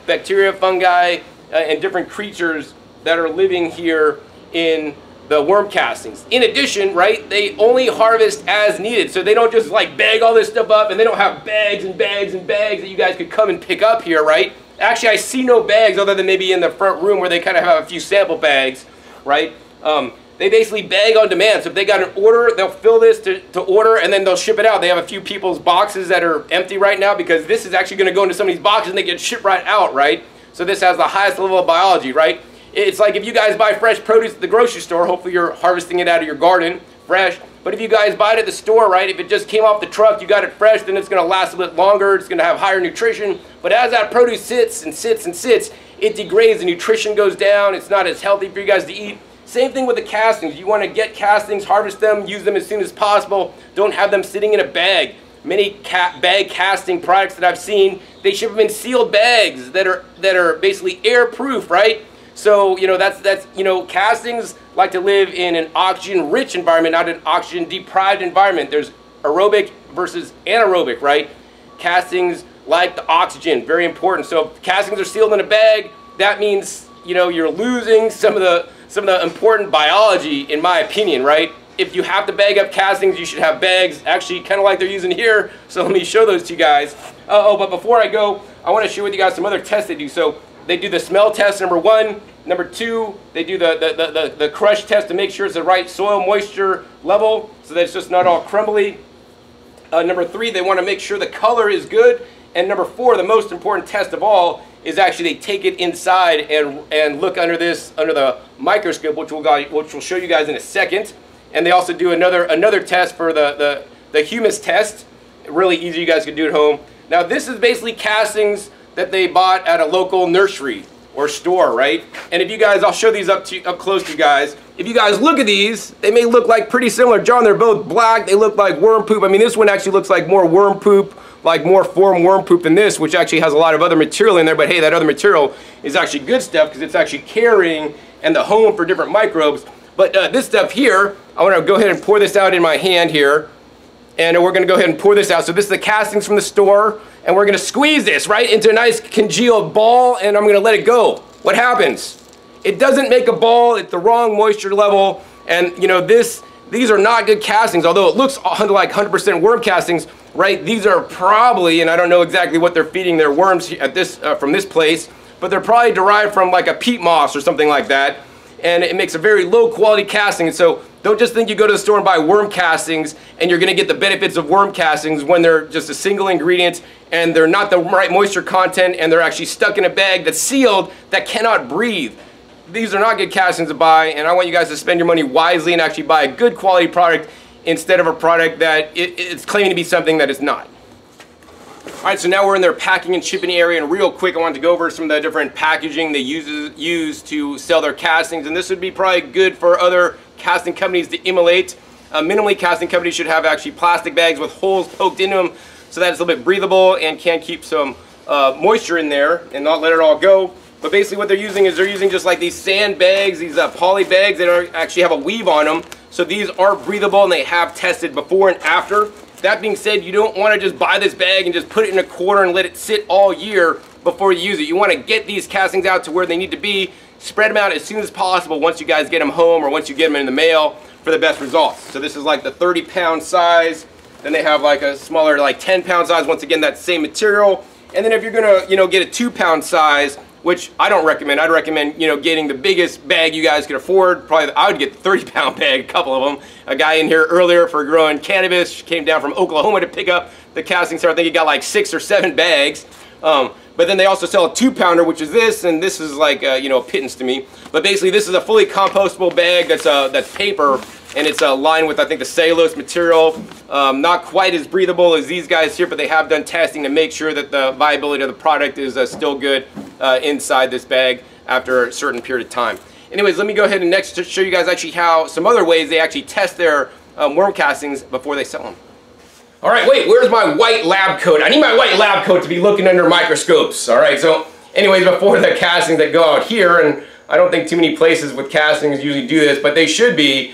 bacteria, fungi, and different creatures that are living here in the worm castings. In addition, right, they only harvest as needed. So they don't just like bag all this stuff up, and they don't have bags and bags and bags that you guys could come and pick up here, right? Actually, I see no bags other than maybe in the front room where they kind of have a few sample bags, right? They basically bag on demand. So if they got an order, they'll fill this to order, and then they'll ship it out. They have a few people's boxes that are empty right now because this is actually going to go into some of these boxes and they get shipped right out, right? So this has the highest level of biology, right? It's like if you guys buy fresh produce at the grocery store, hopefully you're harvesting it out of your garden, fresh. But if you guys buy it at the store, right, if it just came off the truck, you got it fresh, then it's going to last a bit longer, it's going to have higher nutrition. But as that produce sits and sits and sits, it degrades, the nutrition goes down, it's not as healthy for you guys to eat. Same thing with the castings. You want to get castings, harvest them, use them as soon as possible. Don't have them sitting in a bag. Many bag casting products that I've seen, they ship them in sealed bags that are basically air-proof, right? So, you know, that's you know, castings like to live in an oxygen-rich environment, not an oxygen-deprived environment. There's aerobic versus anaerobic, right? Castings like the oxygen, very important. So if castings are sealed in a bag, that means, you know, you're losing some of the important biology, in my opinion, right? If you have to bag up castings, you should have bags, actually kind of like they're using here. So let me show those to you guys. But before I go, I want to share with you guys some other tests they do. So they do the smell test, number 1. Number 2, they do the crush test to make sure it's the right soil moisture level so that it's just not all crumbly. Number 3, they want to make sure the color is good. And number 4, the most important test of all, is actually they take it inside and look under the microscope, which we'll show you guys in a second. And they also do another test for the humus test. Really easy, you guys can do at home. Now this is basically castings that they bought at a local nursery or store, right? And if you guys, I'll show these up close to you guys. If you guys look at these, they may look like pretty similar. John, they're both black. They look like worm poop. I mean, this one actually looks like more worm poop, like more form worm poop than this, which actually has a lot of other material in there. But hey, that other material is actually good stuff because it's actually carrying and the home for different microbes. But this stuff here, I want to go ahead and pour this out in my hand here. And we're going to go ahead and pour this out. So this is the castings from the store. And we're going to squeeze this right into a nice congealed ball. And I'm going to let it go. What happens? It doesn't make a ball. It's the wrong moisture level. And you know, these are not good castings. Although it looks like 100% worm castings, right? These are probably, and I don't know exactly what they're feeding their worms at this from this place, but they're probably derived from like a peat moss or something like that. And it makes a very low quality casting. And so don't just think you go to the store and buy worm castings and you're going to get the benefits of worm castings when they're just a single ingredient and they're not the right moisture content and they're actually stuck in a bag that's sealed that cannot breathe. These are not good castings to buy, and I want you guys to spend your money wisely and actually buy a good quality product instead of a product that it's claiming to be something that it's not. All right, so now we're in their packing and shipping area, and real quick I wanted to go over some of the different packaging they use to sell their castings, and this would be probably good for other casting companies to emulate. Minimally, casting companies should have actually plastic bags with holes poked into them so that it's a little bit breathable and can keep some moisture in there and not let it all go. But basically what they're using is just like these sand bags, these poly bags that actually have a weave on them. So these are breathable and they have tested before and after. That being said, you don't want to just buy this bag and just put it in a corner and let it sit all year before you use it. You want to get these castings out to where they need to be, spread them out as soon as possible once you guys get them home or once you get them in the mail for the best results. So this is like the 30-pound size. Then they have like a smaller, like 10-pound size. Once again, that same material. And then if you're gonna, get a 2-pound size, which I don't recommend. I'd recommend, getting the biggest bag you guys can afford. Probably, I would get the 30-pound bag, a couple of them. A guy in here earlier for growing cannabis came down from Oklahoma to pick up the castings. So I think he got like 6 or 7 bags. But then they also sell a 2-pounder, which is this, and this is like, a pittance to me. But basically, this is a fully compostable bag that's paper, and it's lined with, I think, the cellulose material. Not quite as breathable as these guys here, but they have done testing to make sure that the viability of the product is still good inside this bag after a certain period of time. Anyways, let me go ahead and next show you guys actually how some other ways they actually test their worm castings before they sell them. All right, wait, where's my white lab coat? I need my white lab coat to be looking under microscopes. All right, so anyways, before the castings that go out here, and I don't think too many places with castings usually do this, but they should be,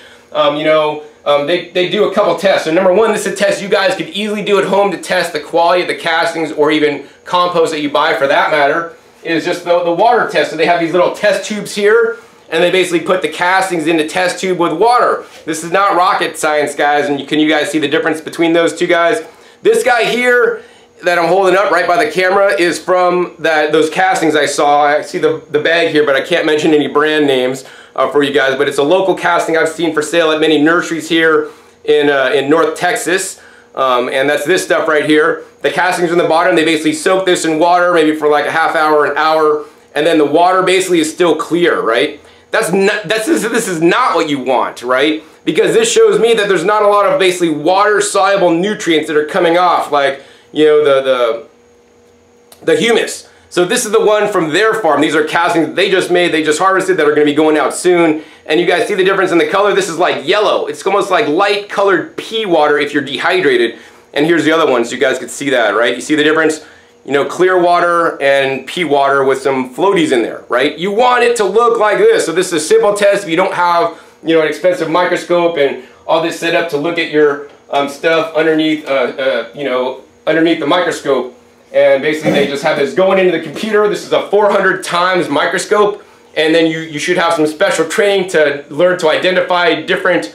they do a couple tests. So number one, this is a test you guys could easily do at home to test the quality of the castings or even compost that you buy for that matter. is just the water test. So they have these little test tubes here, and they basically put the castings in the test tube with water. This is not rocket science, guys, and can you guys see the difference between those two guys? This guy here that I'm holding up right by the camera is from those castings I saw. I see the bag here, but I can't mention any brand names for you guys, but it's a local casting I've seen for sale at many nurseries here in North Texas. And that's this stuff right here. The castings on the bottom, they basically soak this in water maybe for like a half hour, an hour, and then the water basically is still clear, right? This is not what you want, right? Because this shows me that there's not a lot of basically water-soluble nutrients that are coming off, like, you know, the humus. So this is the one from their farm. These are castings they just made, they just harvested, that are going to be going out soon. And you guys see the difference in the color? This is like yellow. It's almost like light colored pea water if you're dehydrated. And here's the other one, so you guys could see that, right? You see the difference? You know, clear water and pea water with some floaties in there, right? You want it to look like this. So this is a simple test. If you don't have, you know, an expensive microscope and all this set up to look at your stuff underneath, you know, underneath the microscope. And basically they just have this going into the computer. This is a 400 times microscope. And then you should have some special training to learn to identify different,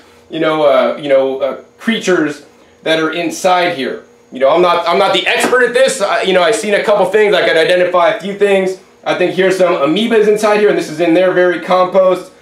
creatures that are inside here. You know, I'm not the expert at this. You know, I've seen a couple things. I can identify a few things. I think here's some amoebas inside here, and this is in their very compost.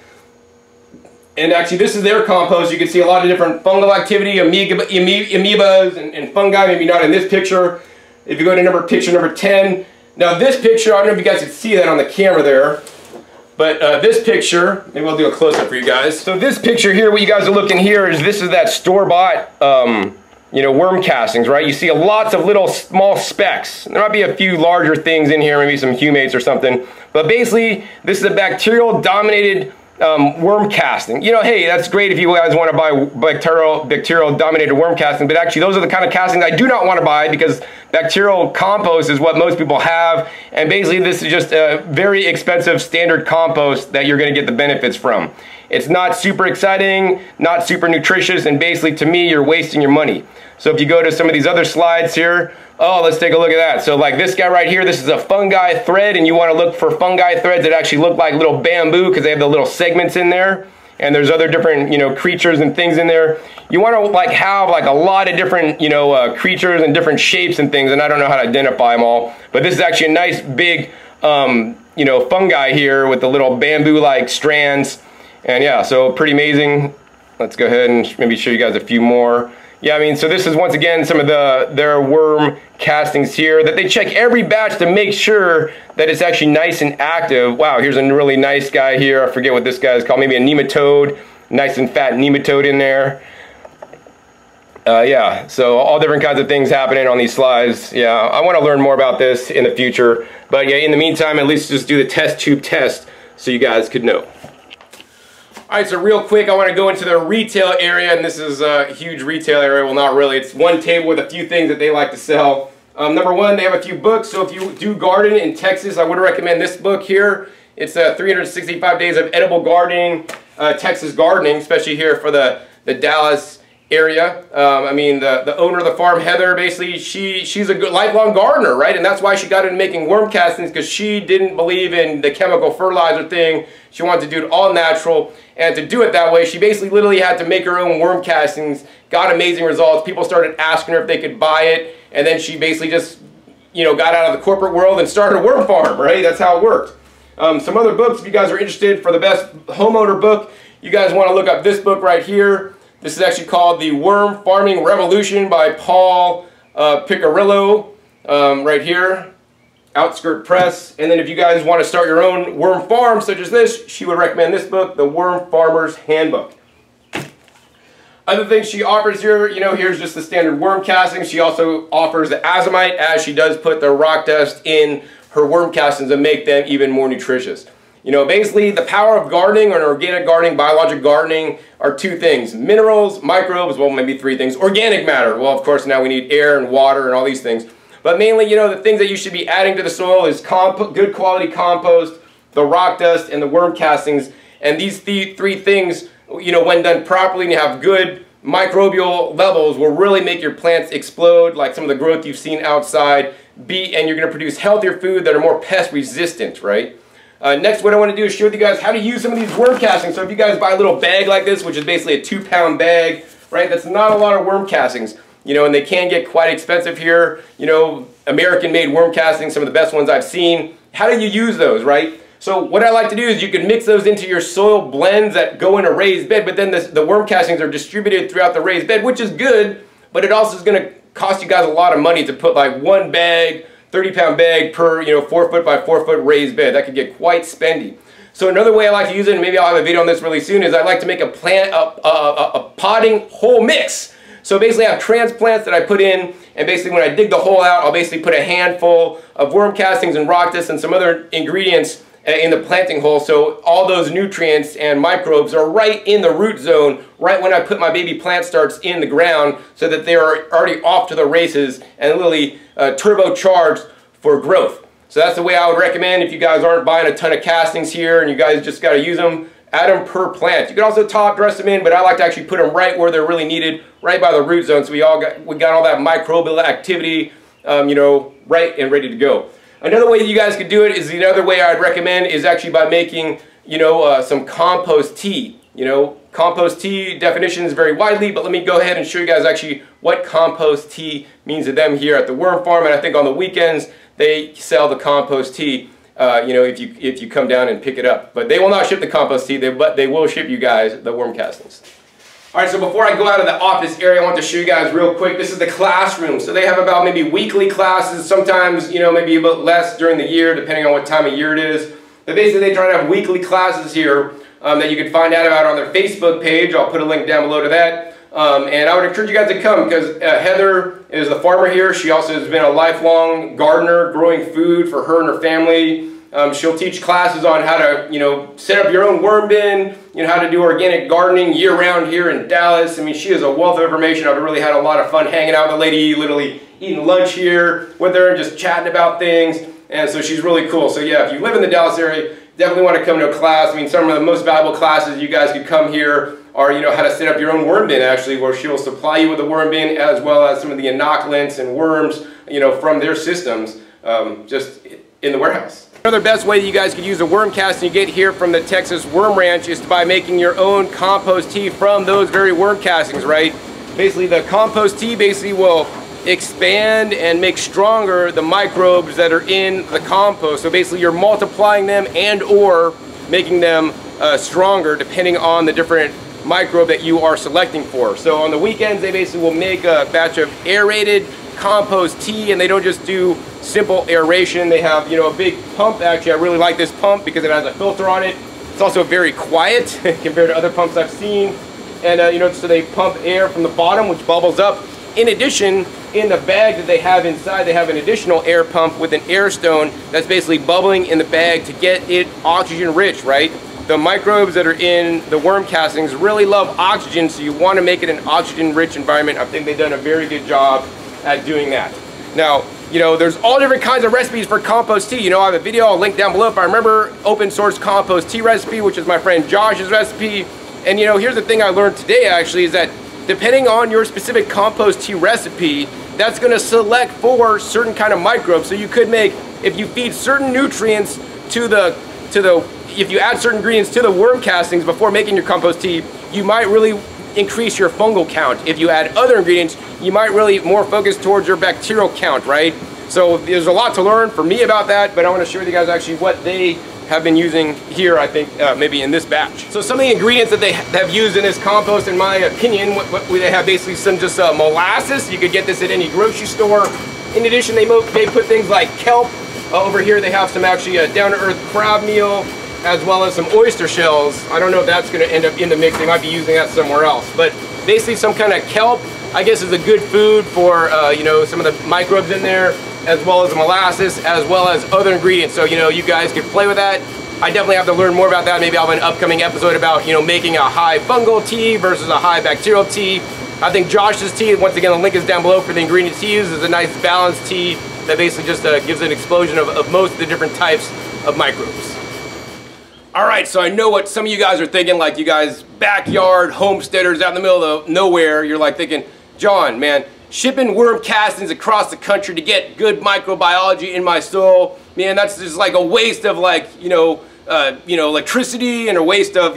And actually, this is their compost. You can see a lot of different fungal activity, amoebas and fungi. Maybe not in this picture. If you go to picture number 10. Now this picture, I don't know if you guys can see that on the camera there. But this picture, maybe I'll do a close-up for you guys. So this picture here, what you guys are looking here is this is that store-bought, you know, worm castings, right? You see lots of little small specks. There might be a few larger things in here, maybe some humates or something. But basically, this is a bacterial-dominated worm casting. You know, hey, that's great if you guys want to buy bacterial-dominated worm casting, but actually those are the kind of castings I do not want to buy, because bacterial compost is what most people have, and basically this is just a very expensive standard compost that you're going to get the benefits from. It's not super exciting, not super nutritious, and basically to me you're wasting your money. So if you go to some of these other slides here, oh, let's take a look at that. So like this guy right here, this is a fungi thread, and you want to look for fungi threads that actually look like little bamboo, because they have the little segments in there. And there's other different, you know, creatures and things in there. You want to like have like a lot of different, you know, creatures and different shapes and things, and I don't know how to identify them all. But this is actually a nice big, you know, fungi here with the little bamboo-like strands. And yeah, so pretty amazing. Let's go ahead and maybe show you guys a few more. Yeah, I mean, so this is once again some of their worm castings here that they check every batch to make sure that it's actually nice and active. Wow, here's a really nice guy here. I forget what this guy is called. Maybe a nematode. Nice and fat nematode in there. Yeah, so all different kinds of things happening on these slides. Yeah, I want to learn more about this in the future. But yeah, in the meantime, at least just do the test tube test so you guys could know. Alright, so real quick, I want to go into the retail area, and this is a huge retail area. Well, not really. It's one table with a few things that they like to sell. Number one, they have a few books. So if you do garden in Texas, I would recommend this book here. It's 365 Days of Edible Gardening, Texas Gardening, especially here for the Dallas area. I mean, the owner of the farm, Heather, basically, she's a good lifelong gardener, right? And that's why she got into making worm castings, because she didn't believe in the chemical fertilizer thing. She wanted to do it all natural. And to do it that way, she basically literally had to make her own worm castings, got amazing results. People started asking her if they could buy it, and then she basically just, you know, got out of the corporate world and started a worm farm, right? That's how it worked. Some other books, if you guys are interested, for the best homeowner book, you guys want to look up this book right here. This is actually called The Worm Farming Revolution by Paul Picarillo, right here. Outskirt Press. And then if you guys want to start your own worm farm such as this, she would recommend this book, The Worm Farmer's Handbook. Other things she offers here, you know, here's just the standard worm casting. She also offers the azomite, as she does put the rock dust in her worm castings to make them even more nutritious. You know, basically the power of gardening, or organic gardening, biologic gardening, are two things: minerals, microbes, well, maybe three things. Organic matter, well, of course now we need air and water and all these things. But mainly, you know, the things that you should be adding to the soil is good quality compost, the rock dust, and the worm castings. And these three things, you know, when done properly and you have good microbial levels will really make your plants explode, like some of the growth you've seen outside, and you're going to produce healthier food that are more pest resistant, right? Next, what I want to do is show you guys how to use some of these worm castings. So if you guys buy a little bag like this, which is basically a 2-pound bag, right, that's not a lot of worm castings, you know, and they can get quite expensive here, you know, American-made worm castings, some of the best ones I've seen. How do you use those, right? So what I like to do is you can mix those into your soil blends that go in a raised bed, but then the worm castings are distributed throughout the raised bed, which is good, but it also is going to cost you guys a lot of money to put like one bag, 30-pound bag per, you know, 4-foot by 4-foot raised bed. That could get quite spendy. So another way I like to use it, and maybe I'll have a video on this really soon, is I like to make a potting hole mix. So basically I have transplants that I put in, and basically when I dig the hole out, I'll basically put a handful of worm castings and rock dust and some other ingredients in the planting hole, so all those nutrients and microbes are right in the root zone, right when I put my baby plant starts in the ground, so that they are already off to the races and literally turbocharged for growth. So that's the way I would recommend if you guys aren't buying a ton of castings here and you guys just got to use them. Add them per plant. You can also top dress them in, but I like to actually put them right where they're really needed, right by the root zone, so we got all that microbial activity, you know, right and ready to go. Another way that you guys could do it is, the other way I'd recommend is actually by making, you know, some compost tea. You know, compost tea definitions vary widely, but let me go ahead and show you guys actually what compost tea means to them here at the worm farm. And I think on the weekends they sell the compost tea, you know, if you come down and pick it up. But they will not ship the compost tea, but they will ship you guys the worm castings. All right, so before I go out of the office area, I want to show you guys real quick. This is the classroom. So they have about maybe weekly classes, sometimes, you know, maybe a bit less during the year, depending on what time of year it is. But basically, they try to have weekly classes here that you can find out about on their Facebook page. I'll put a link down below to that. And I would encourage you guys to come, because Heather is the farmer here. She also has been a lifelong gardener, growing food for her and her family. She'll teach classes on how to, you know, set up your own worm bin, you know, how to do organic gardening year-round here in Dallas. I mean, she is a wealth of information. I've really had a lot of fun hanging out with the lady, literally eating lunch here with her and just chatting about things. And so she's really cool. So yeah, if you live in the Dallas area, definitely want to come to a class. I mean, some of the most valuable classes you guys could come here are, you know, how to set up your own worm bin, actually, where she'll supply you with a worm bin, as well as some of the inoculants and worms, you know, from their systems, just in the warehouse. Another best way that you guys could use a worm casting you get here from the Texas Worm Ranch is by making your own compost tea from those very worm castings, right? Basically, the compost tea basically will expand and make stronger the microbes that are in the compost. So basically, you're multiplying them and or making them stronger depending on the different microbe that you are selecting for. So on the weekends, they basically will make a batch of aerated compost tea, and they don't just do simple aeration. They have, you know, a big pump. Actually, I really like this pump because it has a filter on it. It's also very quiet compared to other pumps I've seen. And you know, so they pump air from the bottom, which bubbles up. In addition, in the bag that they have inside, they have an additional air pump with an air stone that's basically bubbling in the bag to get it oxygen rich, right? The microbes that are in the worm castings really love oxygen, so you want to make it an oxygen rich environment. I think they've done a very good job at doing that. Now, you know, there's all different kinds of recipes for compost tea. You know, I have a video I'll link down below if I remember, open source compost tea recipe, which is my friend Josh's recipe. And you know, here's the thing I learned today actually, is that depending on your specific compost tea recipe, that's going to select for certain kind of microbes. So you could make, if you feed certain nutrients if you add certain ingredients to the worm castings before making your compost tea, you might really increase your fungal count. If you add other ingredients, you might really more focus towards your bacterial count, right? So there's a lot to learn for me about that, but I want to share with you guys actually what they have been using here, I think, maybe in this batch. So some of the ingredients that they have used in this compost, in my opinion, they have basically some just molasses. You could get this at any grocery store. In addition, they put things like kelp. Over here they have some actually down-to-earth crab meal, as well as some oyster shells. I don't know if that's going to end up in the mix. They might be using that somewhere else. But basically some kind of kelp, I guess, is a good food for, you know, some of the microbes in there, as well as molasses, as well as other ingredients. So, you know, you guys could play with that. I definitely have to learn more about that. Maybe I'll have an upcoming episode about, you know, making a high fungal tea versus a high bacterial tea. I think Josh's tea, once again, the link is down below for the ingredients he uses, is a nice balanced tea that basically just gives an explosion of most of the different types of microbes. All right, so I know what some of you guys are thinking, like you guys backyard homesteaders out in the middle of nowhere. You're like thinking, John, man, shipping worm castings across the country to get good microbiology in my soil, man, that's just like a waste of electricity and a waste of,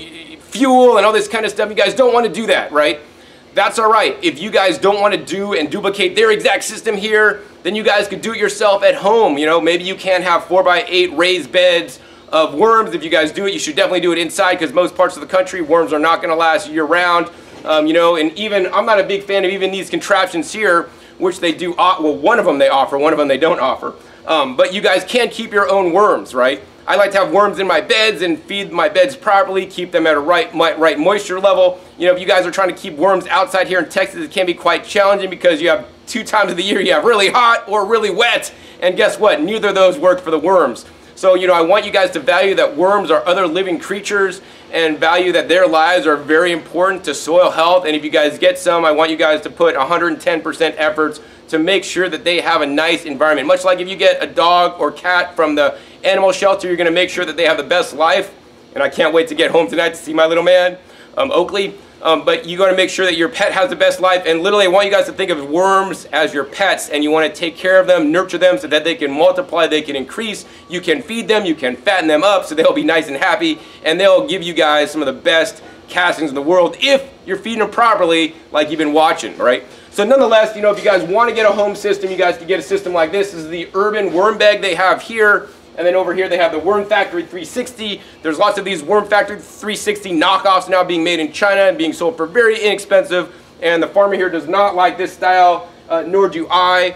fuel and all this kind of stuff. You guys don't want to do that, right? That's all right. If you guys don't want to do and duplicate their exact system here, then you guys could do it yourself at home. Maybe you can't have 4x8 raised beds of worms. If you guys do it, you should definitely do it inside, because most parts of the country, worms are not going to last year round. And even, I'm not a big fan of even these contraptions here, which they do, well, one of them they offer, one of them they don't offer. But you guys can keep your own worms, right? I like to have worms in my beds and feed my beds properly, keep them at a right moisture level. If you guys are trying to keep worms outside here in Texas, it can be quite challenging because you have 2 times of the year, you have really hot or really wet, and guess what? Neither of those work for the worms. So, I want you guys to value that worms are other living creatures and value that their lives are very important to soil health. And if you guys get some, I want you guys to put 110% efforts to make sure that they have a nice environment. Much like if you get a dog or cat from the animal shelter, you're going to make sure that they have the best life. And I can't wait to get home tonight to see my little man, Oakley. But you got to make sure that your pet has the best life. And literally, I want you guys to think of worms as your pets, and you want to take care of them, nurture them so that they can multiply, they can increase. You can feed them, you can fatten them up so they'll be nice and happy, and they'll give you guys some of the best castings in the world if you're feeding them properly, like you've been watching, right? So nonetheless, if you guys want to get a home system, you guys can get a system like this. This is the urban worm bag they have here. And then over here they have the Worm Factory 360. There's lots of these Worm Factory 360 knockoffs now being made in China and being sold for very inexpensive. And the farmer here does not like this style, nor do I.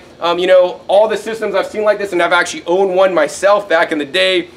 All the systems I've seen like this, and I've actually owned one myself back in the day.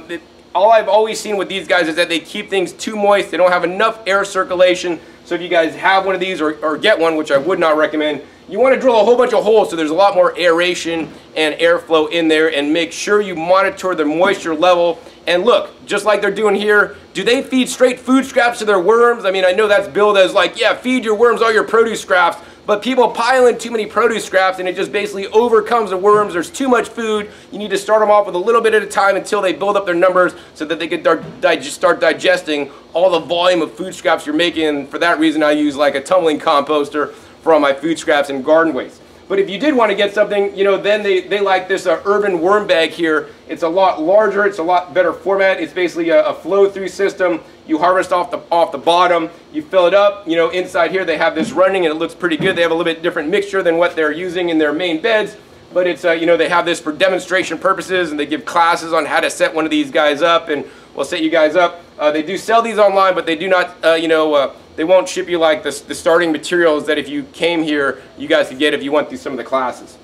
All I've always seen with these guys is that they keep things too moist. They don't have enough air circulation. So if you guys have one of these or get one, which I would not recommend, you want to drill a whole bunch of holes so there's a lot more aeration and airflow in there, and make sure you monitor the moisture level. And look, just like they're doing here, do they feed straight food scraps to their worms? I mean, I know that's billed as like, yeah, feed your worms all your produce scraps, but people pile in too many produce scraps and it just basically overcomes the worms. There's too much food. You need to start them off with a little bit at a time until they build up their numbers so that they can start digesting all the volume of food scraps you're making. And for that reason, I use like a tumbling composter for all my food scraps and garden waste. But if you did want to get something, then they like this urban worm bag here. It's a lot larger. It's a lot better format. It's basically a flow-through system. You harvest off the bottom. You fill it up. Inside here they have this running, and it looks pretty good. They have a little bit different mixture than what they're using in their main beds. But it's they have this for demonstration purposes, and they give classes on how to set one of these guys up, and we'll set you guys up. They do sell these online, but they do not they won't ship you like the starting materials that if you came here, you guys could get if you went through some of the classes.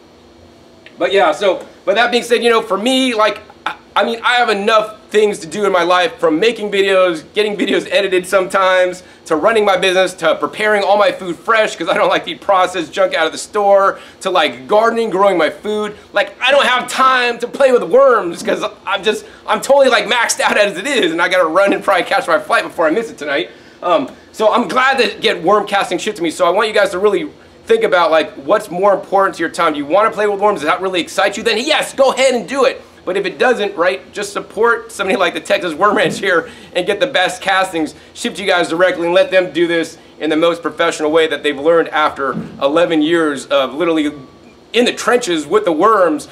But yeah, so, but that being said, for me, like, I mean, I have enough things to do in my life, from making videos, getting videos edited sometimes, to running my business, to preparing all my food fresh because I don't like to eat processed junk out of the store, to like gardening, growing my food. Like, I don't have time to play with worms because I'm totally like maxed out as it is, and I gotta run and probably catch my flight before I miss it tonight. So I'm glad to get worm casting shipped to me. So I want you guys to really think about like what's more important to your time. Do you want to play with worms? Does that really excite you? Then yes, go ahead and do it. But if it doesn't, right, just support somebody like the Texas Worm Ranch here and get the best castings shipped to you guys directly, and let them do this in the most professional way that they've learned after 11 years of literally in the trenches with the worms,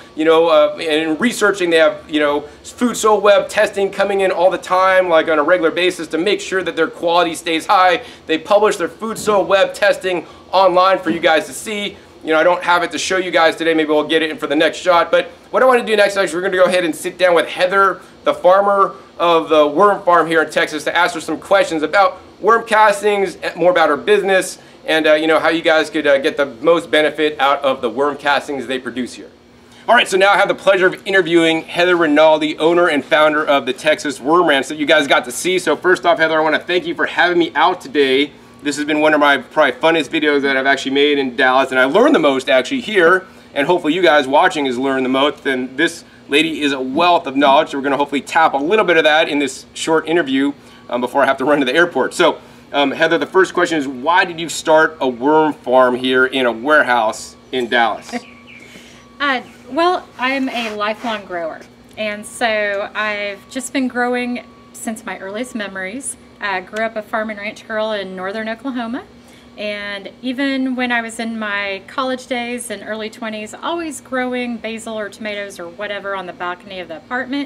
and researching. They have, food soil web testing coming in all the time, like on a regular basis, to make sure that their quality stays high. They publish their food soil web testing online for you guys to see. I don't have it to show you guys today. Maybe we'll get it in for the next shot. But what I want to do next, actually, we're going to go ahead and sit down with Heather, the farmer of the worm farm here in Texas, to ask her some questions about worm castings, more about her business, and how you guys could get the most benefit out of the worm castings they produce here. All right, so now I have the pleasure of interviewing Heather Rinaldi, owner and founder of the Texas Worm Ranch that you guys got to see. So first off, Heather, I want to thank you for having me out today. This has been one of my probably funnest videos that I've actually made in Dallas, and I learned the most actually here, and hopefully you guys watching has learned the most. And this lady is a wealth of knowledge, so we're going to hopefully tap a little bit of that in this short interview before I have to run to the airport. So Heather, the first question is, why did you start a worm farm here in a warehouse in Dallas? Well, I'm a lifelong grower, and so I've just been growing since my earliest memories. I grew up a farm and ranch girl in northern Oklahoma. And even when I was in my college days and early 20s, always growing basil or tomatoes or whatever on the balcony of the apartment,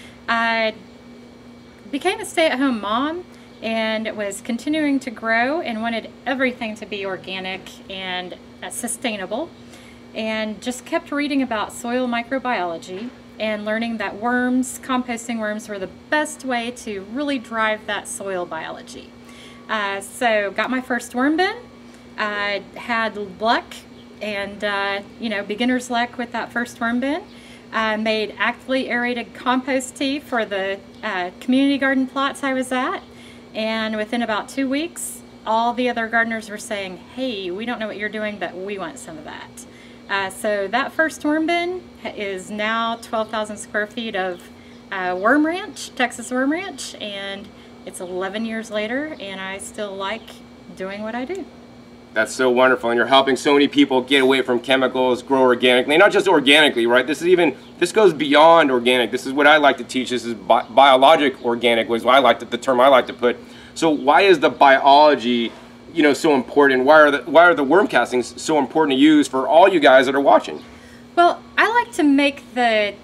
I became a stay-at-home mom and was continuing to grow and wanted everything to be organic and sustainable, and just kept reading about soil microbiology and learning that worms, composting worms, were the best way to really drive that soil biology. So got my first worm bin. I had luck and beginner's luck with that first worm bin. I made actively aerated compost tea for the community garden plots I was at, and within about 2 weeks all the other gardeners were saying, hey, we don't know what you're doing, but we want some of that. So that first worm bin is now 12,000 square feet of worm ranch, Texas worm ranch, and it's 11 years later, and I still like doing what I do. That's so wonderful, and you're helping so many people get away from chemicals, grow organically. Not just organically, right? This goes beyond organic. This is what I like to teach. This is biologic organic, was what I like the term I like to put. So why is the biology, so important? Why are the worm castings so important to use for all you guys that are watching? Well, I like to make the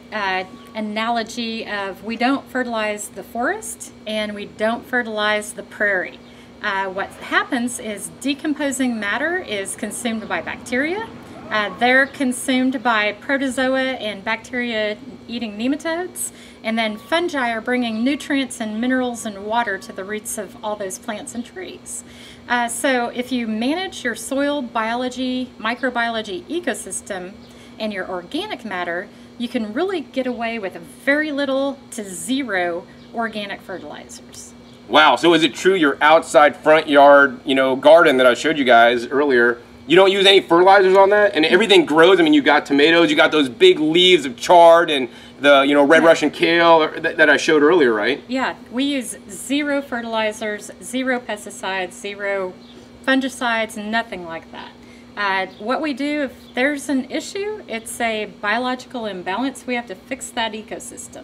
analogy of we don't fertilize the forest and we don't fertilize the prairie. What happens is decomposing matter is consumed by bacteria. They're consumed by protozoa and bacteria-eating nematodes, and then fungi are bringing nutrients and minerals and water to the roots of all those plants and trees. So if you manage your soil biology, microbiology ecosystem and your organic matter, you can really get away with very little to zero organic fertilizers. Wow, so is it true your outside front yard, garden that I showed you guys earlier, you don't use any fertilizers on that? And everything grows. I mean, you got tomatoes, you got those big leaves of chard and the, red Russian kale that I showed earlier, right? Yeah, we use zero fertilizers, zero pesticides, zero fungicides, nothing like that. What we do, if there's an issue, it's a biological imbalance, we have to fix that ecosystem.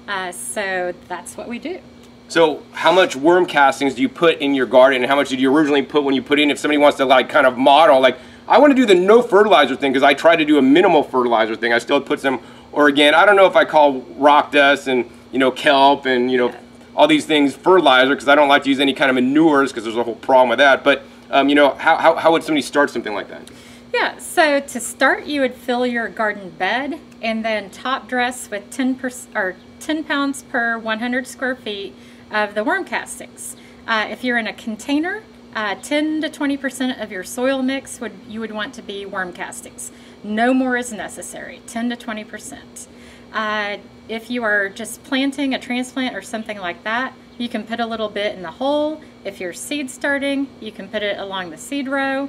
So that's what we do. So how much worm castings do you put in your garden, and how much did you originally put when you put in? If somebody wants to kind of model, I want to do the no fertilizer thing because I try to do a minimal fertilizer thing. I still put some organic. I don't know if I call rock dust and kelp and all these things fertilizer because I don't like to use any kind of manures because there's a whole problem with that. But how would somebody start something like that? Yeah, so to start, you would fill your garden bed and then top dress with 10 pounds per 100 square feet of the worm castings. If you're in a container, 10 to 20% of your soil mix you would want to be worm castings. No more is necessary, 10 to 20%. If you are just planting a transplant or something like that, you can put a little bit in the hole. If you're seed starting, you can put it along the seed row.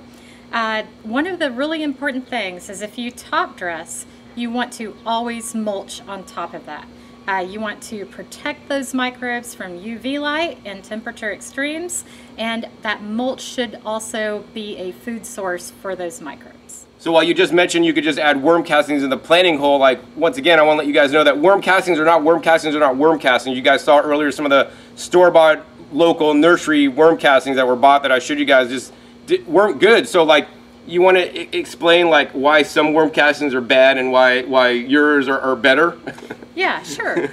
One of the really important things is if you top dress, you want to always mulch on top of that. You want to protect those microbes from UV light and temperature extremes, and that mulch should also be a food source for those microbes. So while you just mentioned you could just add worm castings in the planting hole, once again, I want to let you guys know that worm castings are not worm castings are not worm castings. You guys saw earlier some of the store-bought local nursery worm castings that were bought that I showed you guys just weren't good. So you want to explain why some worm castings are bad and why yours are better? Yeah, sure.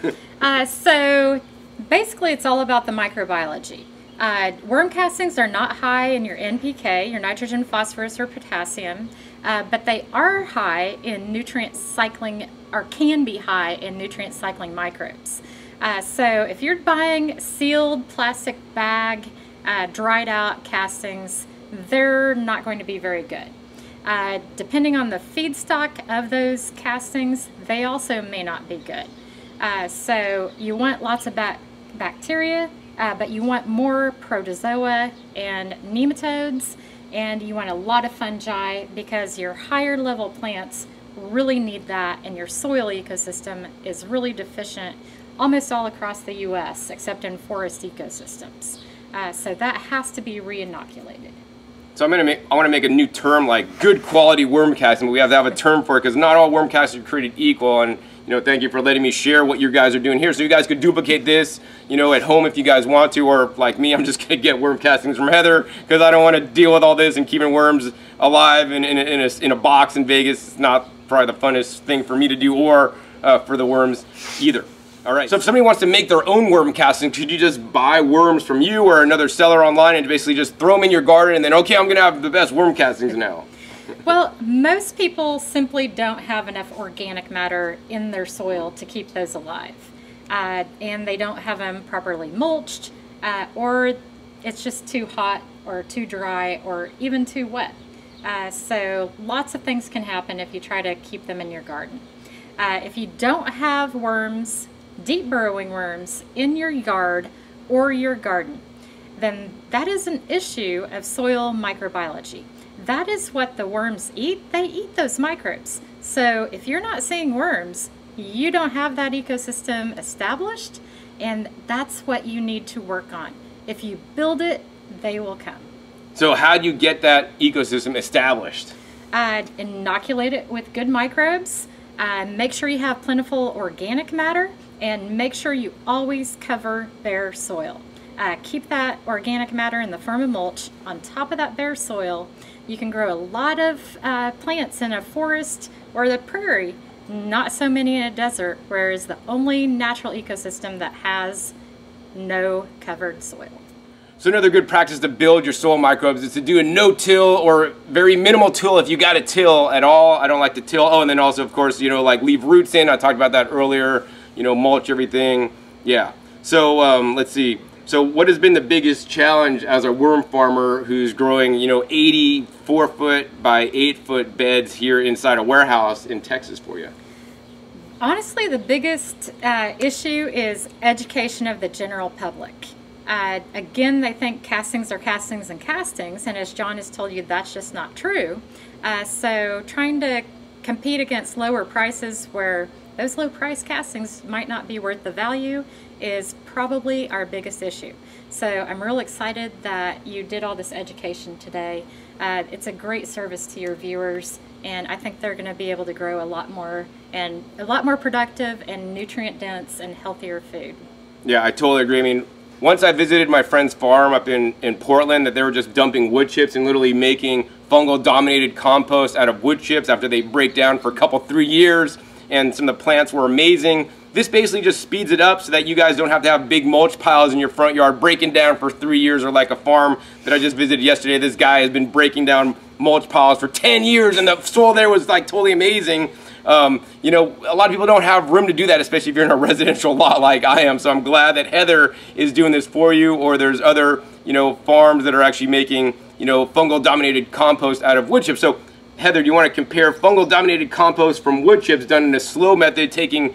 So basically it's all about the microbiology. Worm castings are not high in your NPK, your nitrogen, phosphorus, or potassium, but they are high in nutrient cycling, or can be high in nutrient cycling microbes. So if you're buying sealed plastic bag, dried out castings, they're not going to be very good. Depending on the feedstock of those castings, they also may not be good. So you want lots of bacteria, but you want more protozoa and nematodes, and you want a lot of fungi because your higher level plants really need that, and your soil ecosystem is really deficient almost all across the U.S. except in forest ecosystems. So that has to be re-inoculated. So I want to make a new term like good quality worm casting, but we have to have a term for it because not all worm castings are created equal. And thank you for letting me share what you guys are doing here, so you guys could duplicate this, at home if you guys want to, or like me, I'm just gonna get worm castings from Heather because I don't want to deal with all this and keeping worms alive in a box in Vegas. It's not probably the funnest thing for me to do, or for the worms either. All right, so if somebody wants to make their own worm casting, could you just buy worms from you or another seller online and basically just throw them in your garden and then, okay, I'm gonna have the best worm castings now? Well, most people simply don't have enough organic matter in their soil to keep those alive. And they don't have them properly mulched, or it's just too hot or too dry or even too wet. So lots of things can happen if you try to keep them in your garden. If you don't have worms, deep burrowing worms, in your yard or your garden, then that is an issue of soil microbiology. That is what the worms eat. They eat those microbes. So if you're not seeing worms, you don't have that ecosystem established, and that's what you need to work on. If you build it, they will come. So how do you get that ecosystem established? Inoculate it with good microbes. Make sure you have plentiful organic matter, and make sure you always cover bare soil. Keep that organic matter in the form of mulch on top of that bare soil. You can grow a lot of plants in a forest or the prairie, not so many in a desert, where it's the only natural ecosystem that has no covered soil. So another good practice to build your soil microbes is to do a no-till or very minimal till if you got to till at all. I don't like to till. Oh, and then also, of course, like leave roots in. I talked about that earlier. Mulch everything. Yeah. So let's see. So what has been the biggest challenge as a worm farmer who's growing, 84-foot by 8-foot beds here inside a warehouse in Texas for you? Honestly, the biggest issue is education of the general public. Again, they think castings are castings and castings, and as John has told you, that's just not true. So trying to compete against lower prices where those low price castings might not be worth the value is probably our biggest issue. So I'm real excited that you did all this education today. It's a great service to your viewers, and I think they're going to be able to grow a lot more productive and nutrient dense and healthier food. Yeah, I totally agree. I mean, once I visited my friend's farm up in Portland, that they were just dumping wood chips and literally making fungal dominated compost out of wood chips after they break down for a couple, 3 years, and some of the plants were amazing. This basically just speeds it up so that you guys don't have to have big mulch piles in your front yard breaking down for 3 years, or like a farm that I just visited yesterday. This guy has been breaking down mulch piles for 10 years and the soil there was like totally amazing. A lot of people don't have room to do that, especially if you're in a residential lot like I am. So I'm glad that Heather is doing this for you, or there's other, farms that are actually making, fungal dominated compost out of wood chips. So Heather, do you want to compare fungal dominated compost from wood chips done in a slow method taking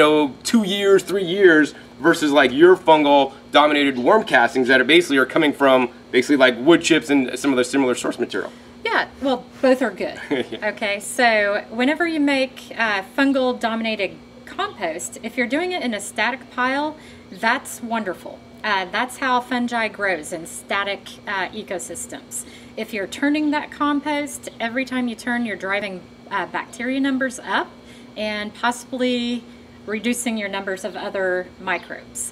2 years, 3 years, versus like your fungal dominated worm castings that basically are coming from basically like wood chips and some of the similar source material? Yeah, well, both are good. Okay, so whenever you make fungal dominated compost, if you're doing it in a static pile, that's wonderful. That's how fungi grows in static ecosystems. If you're turning that compost, every time you turn, you're driving bacteria numbers up and possibly reducing your numbers of other microbes.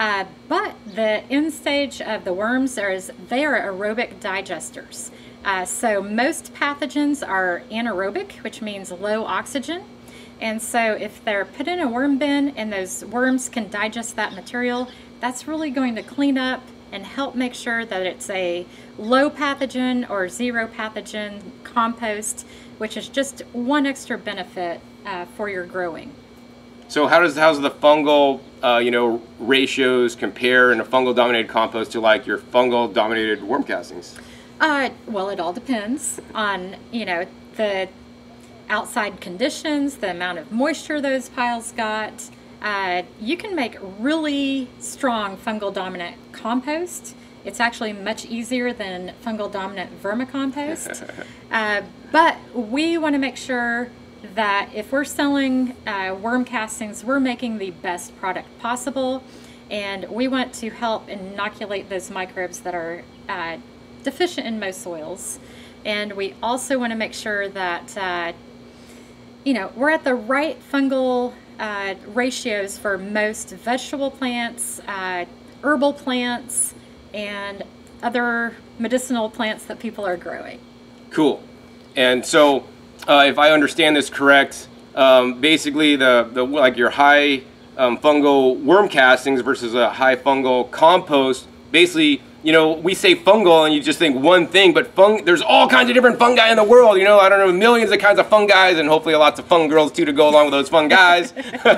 But the end stage of the worms is they are aerobic digesters. So most pathogens are anaerobic, which means low oxygen. And so if they're put in a worm bin and those worms can digest that material, that's really going to clean up and help make sure that it's a low pathogen or zero pathogen compost, which is just one extra benefit for your growing. So how's the fungal ratios compare in a fungal dominated compost to like your fungal dominated worm castings? Well, it all depends on the outside conditions, the amount of moisture those piles got. You can make really strong fungal dominant compost. It's actually much easier than fungal dominant vermicompost. But we want to make sure that if we're selling worm castings, we're making the best product possible, and we want to help inoculate those microbes that are deficient in most soils. And we also want to make sure that we're at the right fungal ratios for most vegetable plants, herbal plants, and other medicinal plants that people are growing. Cool. And so, if I understand this correct, basically the like your high fungal worm castings versus a high fungal compost, basically, you know, we say fungal and you just think one thing, but there's all kinds of different fungi in the world, you know, I don't know, millions of kinds of fungi, and hopefully lots of fun girls too to go along with those fun guys.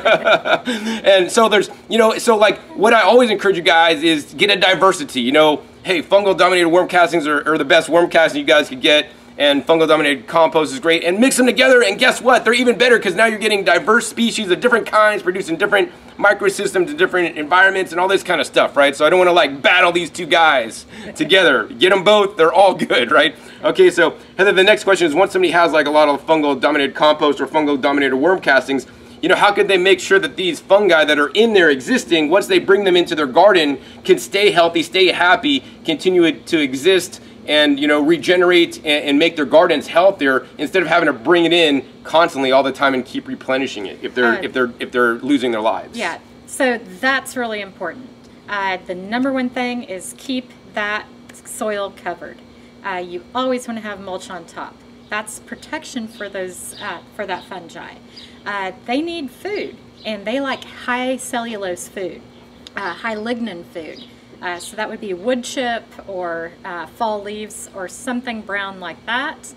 And so there's, you know, so like what I always encourage you guys is get a diversity, you know, hey, fungal dominated worm castings are the best worm casting you guys could get, and fungal dominated compost is great, and mix them together, and guess what, they're even better because now you're getting diverse species of different kinds producing different microsystems in different environments and all this kind of stuff, right? So I don't want to like battle these two guys together. Get them both, they're all good, right? Okay, so Heather, the next question is, once somebody has like a lot of fungal dominated compost or fungal dominated worm castings, you know, how could they make sure that these fungi that are in there existing, once they bring them into their garden, can stay healthy, stay happy, continue to exist, and, you know, regenerate and make their gardens healthier instead of having to bring it in constantly all the time and keep replenishing it if they're losing their lives? Yeah, so that's really important. The number one thing is keep that soil covered. You always want to have mulch on top. That's protection for those for that fungi. They need food, and they like high cellulose food, high lignin food. So that would be wood chip or fall leaves or something brown like that.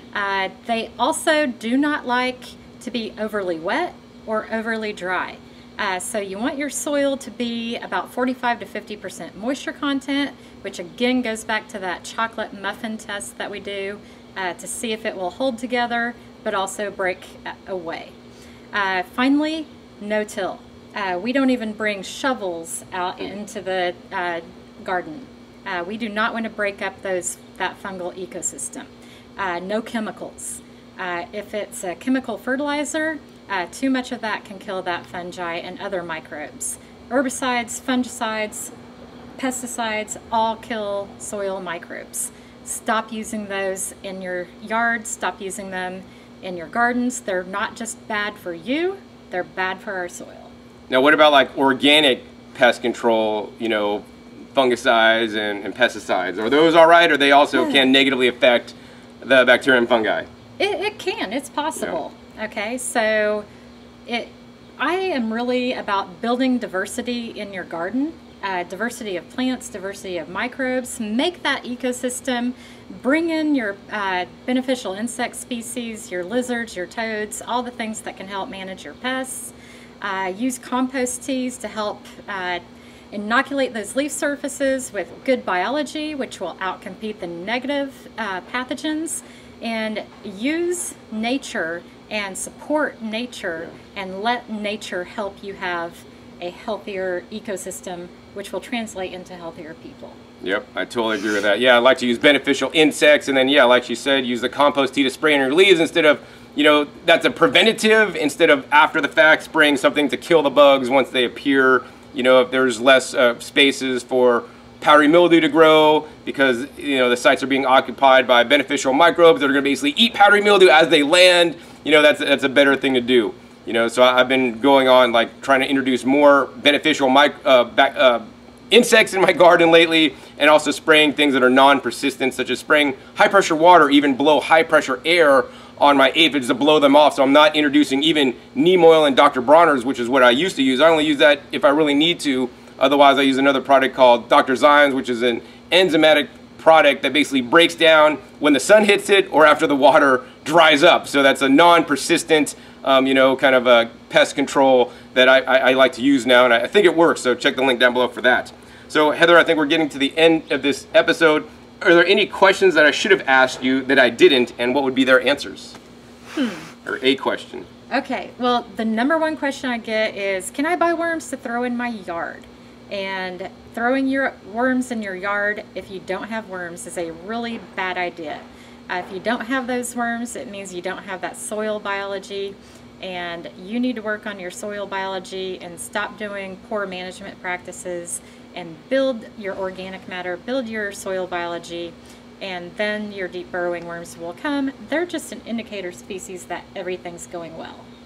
They also do not like to be overly wet or overly dry. So you want your soil to be about 45 to 50% moisture content, which again goes back to that chocolate muffin test that we do to see if it will hold together but also break away. Finally, no-till. We don't even bring shovels out into the garden. We do not want to break up that fungal ecosystem. No chemicals. If it's a chemical fertilizer, too much of that can kill that fungi and other microbes. Herbicides, fungicides, pesticides all kill soil microbes. Stop using those in your yard, stop using them in your gardens. They're not just bad for you, they're bad for our soil. Now what about like organic pest control, you know, fungicides and pesticides? Are those all right, or they also can negatively affect the bacteria and fungi? It can, it's possible. Yeah. Okay, so I am really about building diversity in your garden. Diversity of plants, diversity of microbes. Make that ecosystem. Bring in your beneficial insect species, your lizards, your toads, all the things that can help manage your pests. Use compost teas to help inoculate those leaf surfaces with good biology, which will outcompete the negative pathogens. And use nature and support nature and let nature help you have a healthier ecosystem, which will translate into healthier people. Yep, I totally agree with that. Yeah, I like to use beneficial insects, and then, yeah, like she said, use the compost tea to spray on your leaves instead of, you know, that's a preventative instead of after the fact spraying something to kill the bugs once they appear. You know, if there's less spaces for powdery mildew to grow because, you know, the sites are being occupied by beneficial microbes that are going to basically eat powdery mildew as they land, you know, that's a better thing to do. You know, so I've been going on like trying to introduce more beneficial insects in my garden lately, and also spraying things that are non-persistent, such as spraying high pressure water, even blow high pressure air on my aphids to blow them off. So I'm not introducing even neem oil and Dr. Bronner's, which is what I used to use. I only use that if I really need to. Otherwise, I use another product called Dr. Zion's, which is an enzymatic product that basically breaks down when the sun hits it or after the water dries up. So that's a non-persistent, you know, kind of a pest control that I like to use now, and I think it works. So check the link down below for that. So Heather, I think we're getting to the end of this episode. Are there any questions that I should have asked you that I didn't, and what would be their answers? Or a question. Okay, well, the number one question I get is, can I buy worms to throw in my yard? And throwing your worms in your yard if you don't have worms is a really bad idea. If you don't have those worms, it means you don't have that soil biology, and you need to work on your soil biology and stop doing poor management practices and build your organic matter, build your soil biology, and then your deep burrowing worms will come. They're just an indicator species that everything's going well.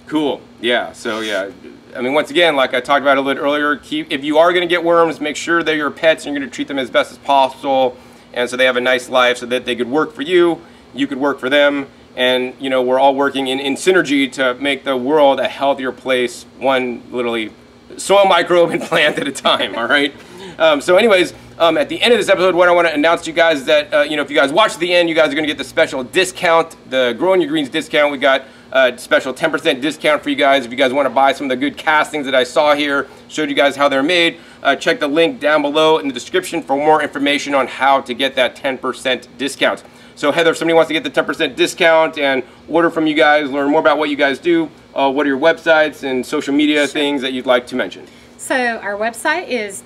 Cool. Yeah. So yeah, I mean, once again, like I talked about a little earlier, if you are going to get worms, make sure they're your pets and you're going to treat them as best as possible, and so they have a nice life, so that they could work for you, you could work for them, and you know, we're all working in synergy to make the world a healthier place, one literally soil microbe and plant at a time. All right. So anyways, at the end of this episode, what I want to announce to you guys is that, you know, if you guys watch to the end, you guys are going to get the special discount, the Growing Your Greens discount. We got a special 10% discount for you guys. If you guys want to buy some of the good castings that I saw here, showed you guys how they're made, check the link down below in the description for more information on how to get that 10% discount. So Heather, if somebody wants to get the 10% discount and order from you guys, learn more about what you guys do, what are your websites and social media things that you'd like to mention? So our website is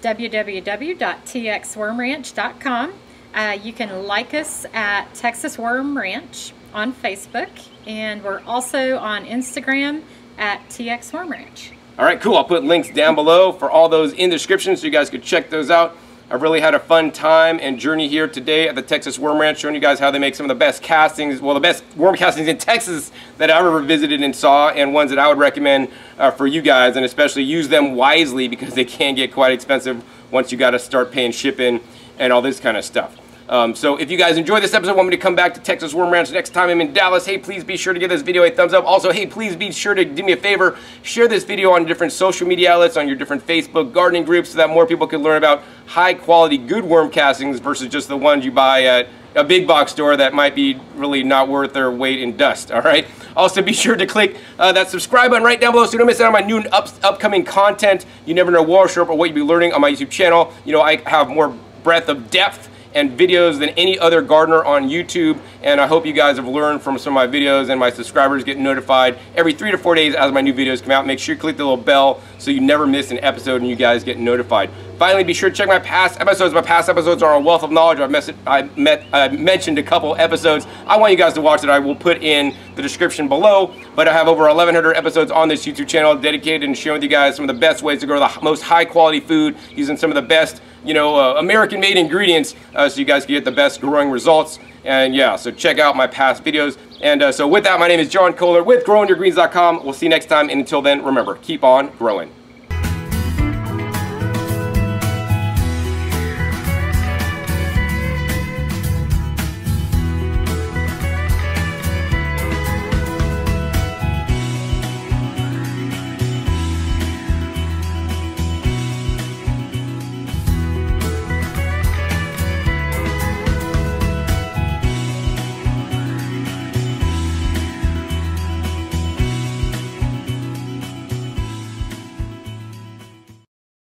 www.txwormranch.com. You can like us at Texas Worm Ranch on Facebook, and we're also on Instagram at TX Worm Ranch. All right, cool. I'll put links down below for all those in the description so you guys could check those out. I've really had a fun time and journey here today at the Texas Worm Ranch, showing you guys how they make some of the best castings, well, the best worm castings in Texas that I've ever visited and saw, and ones that I would recommend for you guys, and especially use them wisely because they can get quite expensive once you got to start paying shipping and all this kind of stuff. So if you guys enjoyed this episode, want me to come back to Texas Worm Ranch next time I'm in Dallas, hey, please be sure to give this video a thumbs up. Also, hey, please be sure to do me a favor, share this video on different social media outlets, on your different Facebook gardening groups, so that more people can learn about high quality, good worm castings versus just the ones you buy at a big box store that might be really not worth their weight in dust. All right. Also, be sure to click that subscribe button right down below so you don't miss out on my new upcoming content. You never know what will show up or what you'll be learning on my YouTube channel. You know, I have more breadth of depth and videos than any other gardener on YouTube, and I hope you guys have learned from some of my videos, and my subscribers get notified every 3 to 4 days as my new videos come out. Make sure you click the little bell so you never miss an episode and you guys get notified. Finally, be sure to check my past episodes. My past episodes are a wealth of knowledge. I mentioned a couple episodes I want you guys to watch that I will put in the description below, but I have over 1,100 episodes on this YouTube channel dedicated and sharing with you guys some of the best ways to grow the most high quality food using some of the best, you know, American-made ingredients, so you guys can get the best growing results. And yeah, so check out my past videos. And so with that, my name is John Kohler with GrowingYourGreens.com. We'll see you next time, and until then, remember, keep on growing.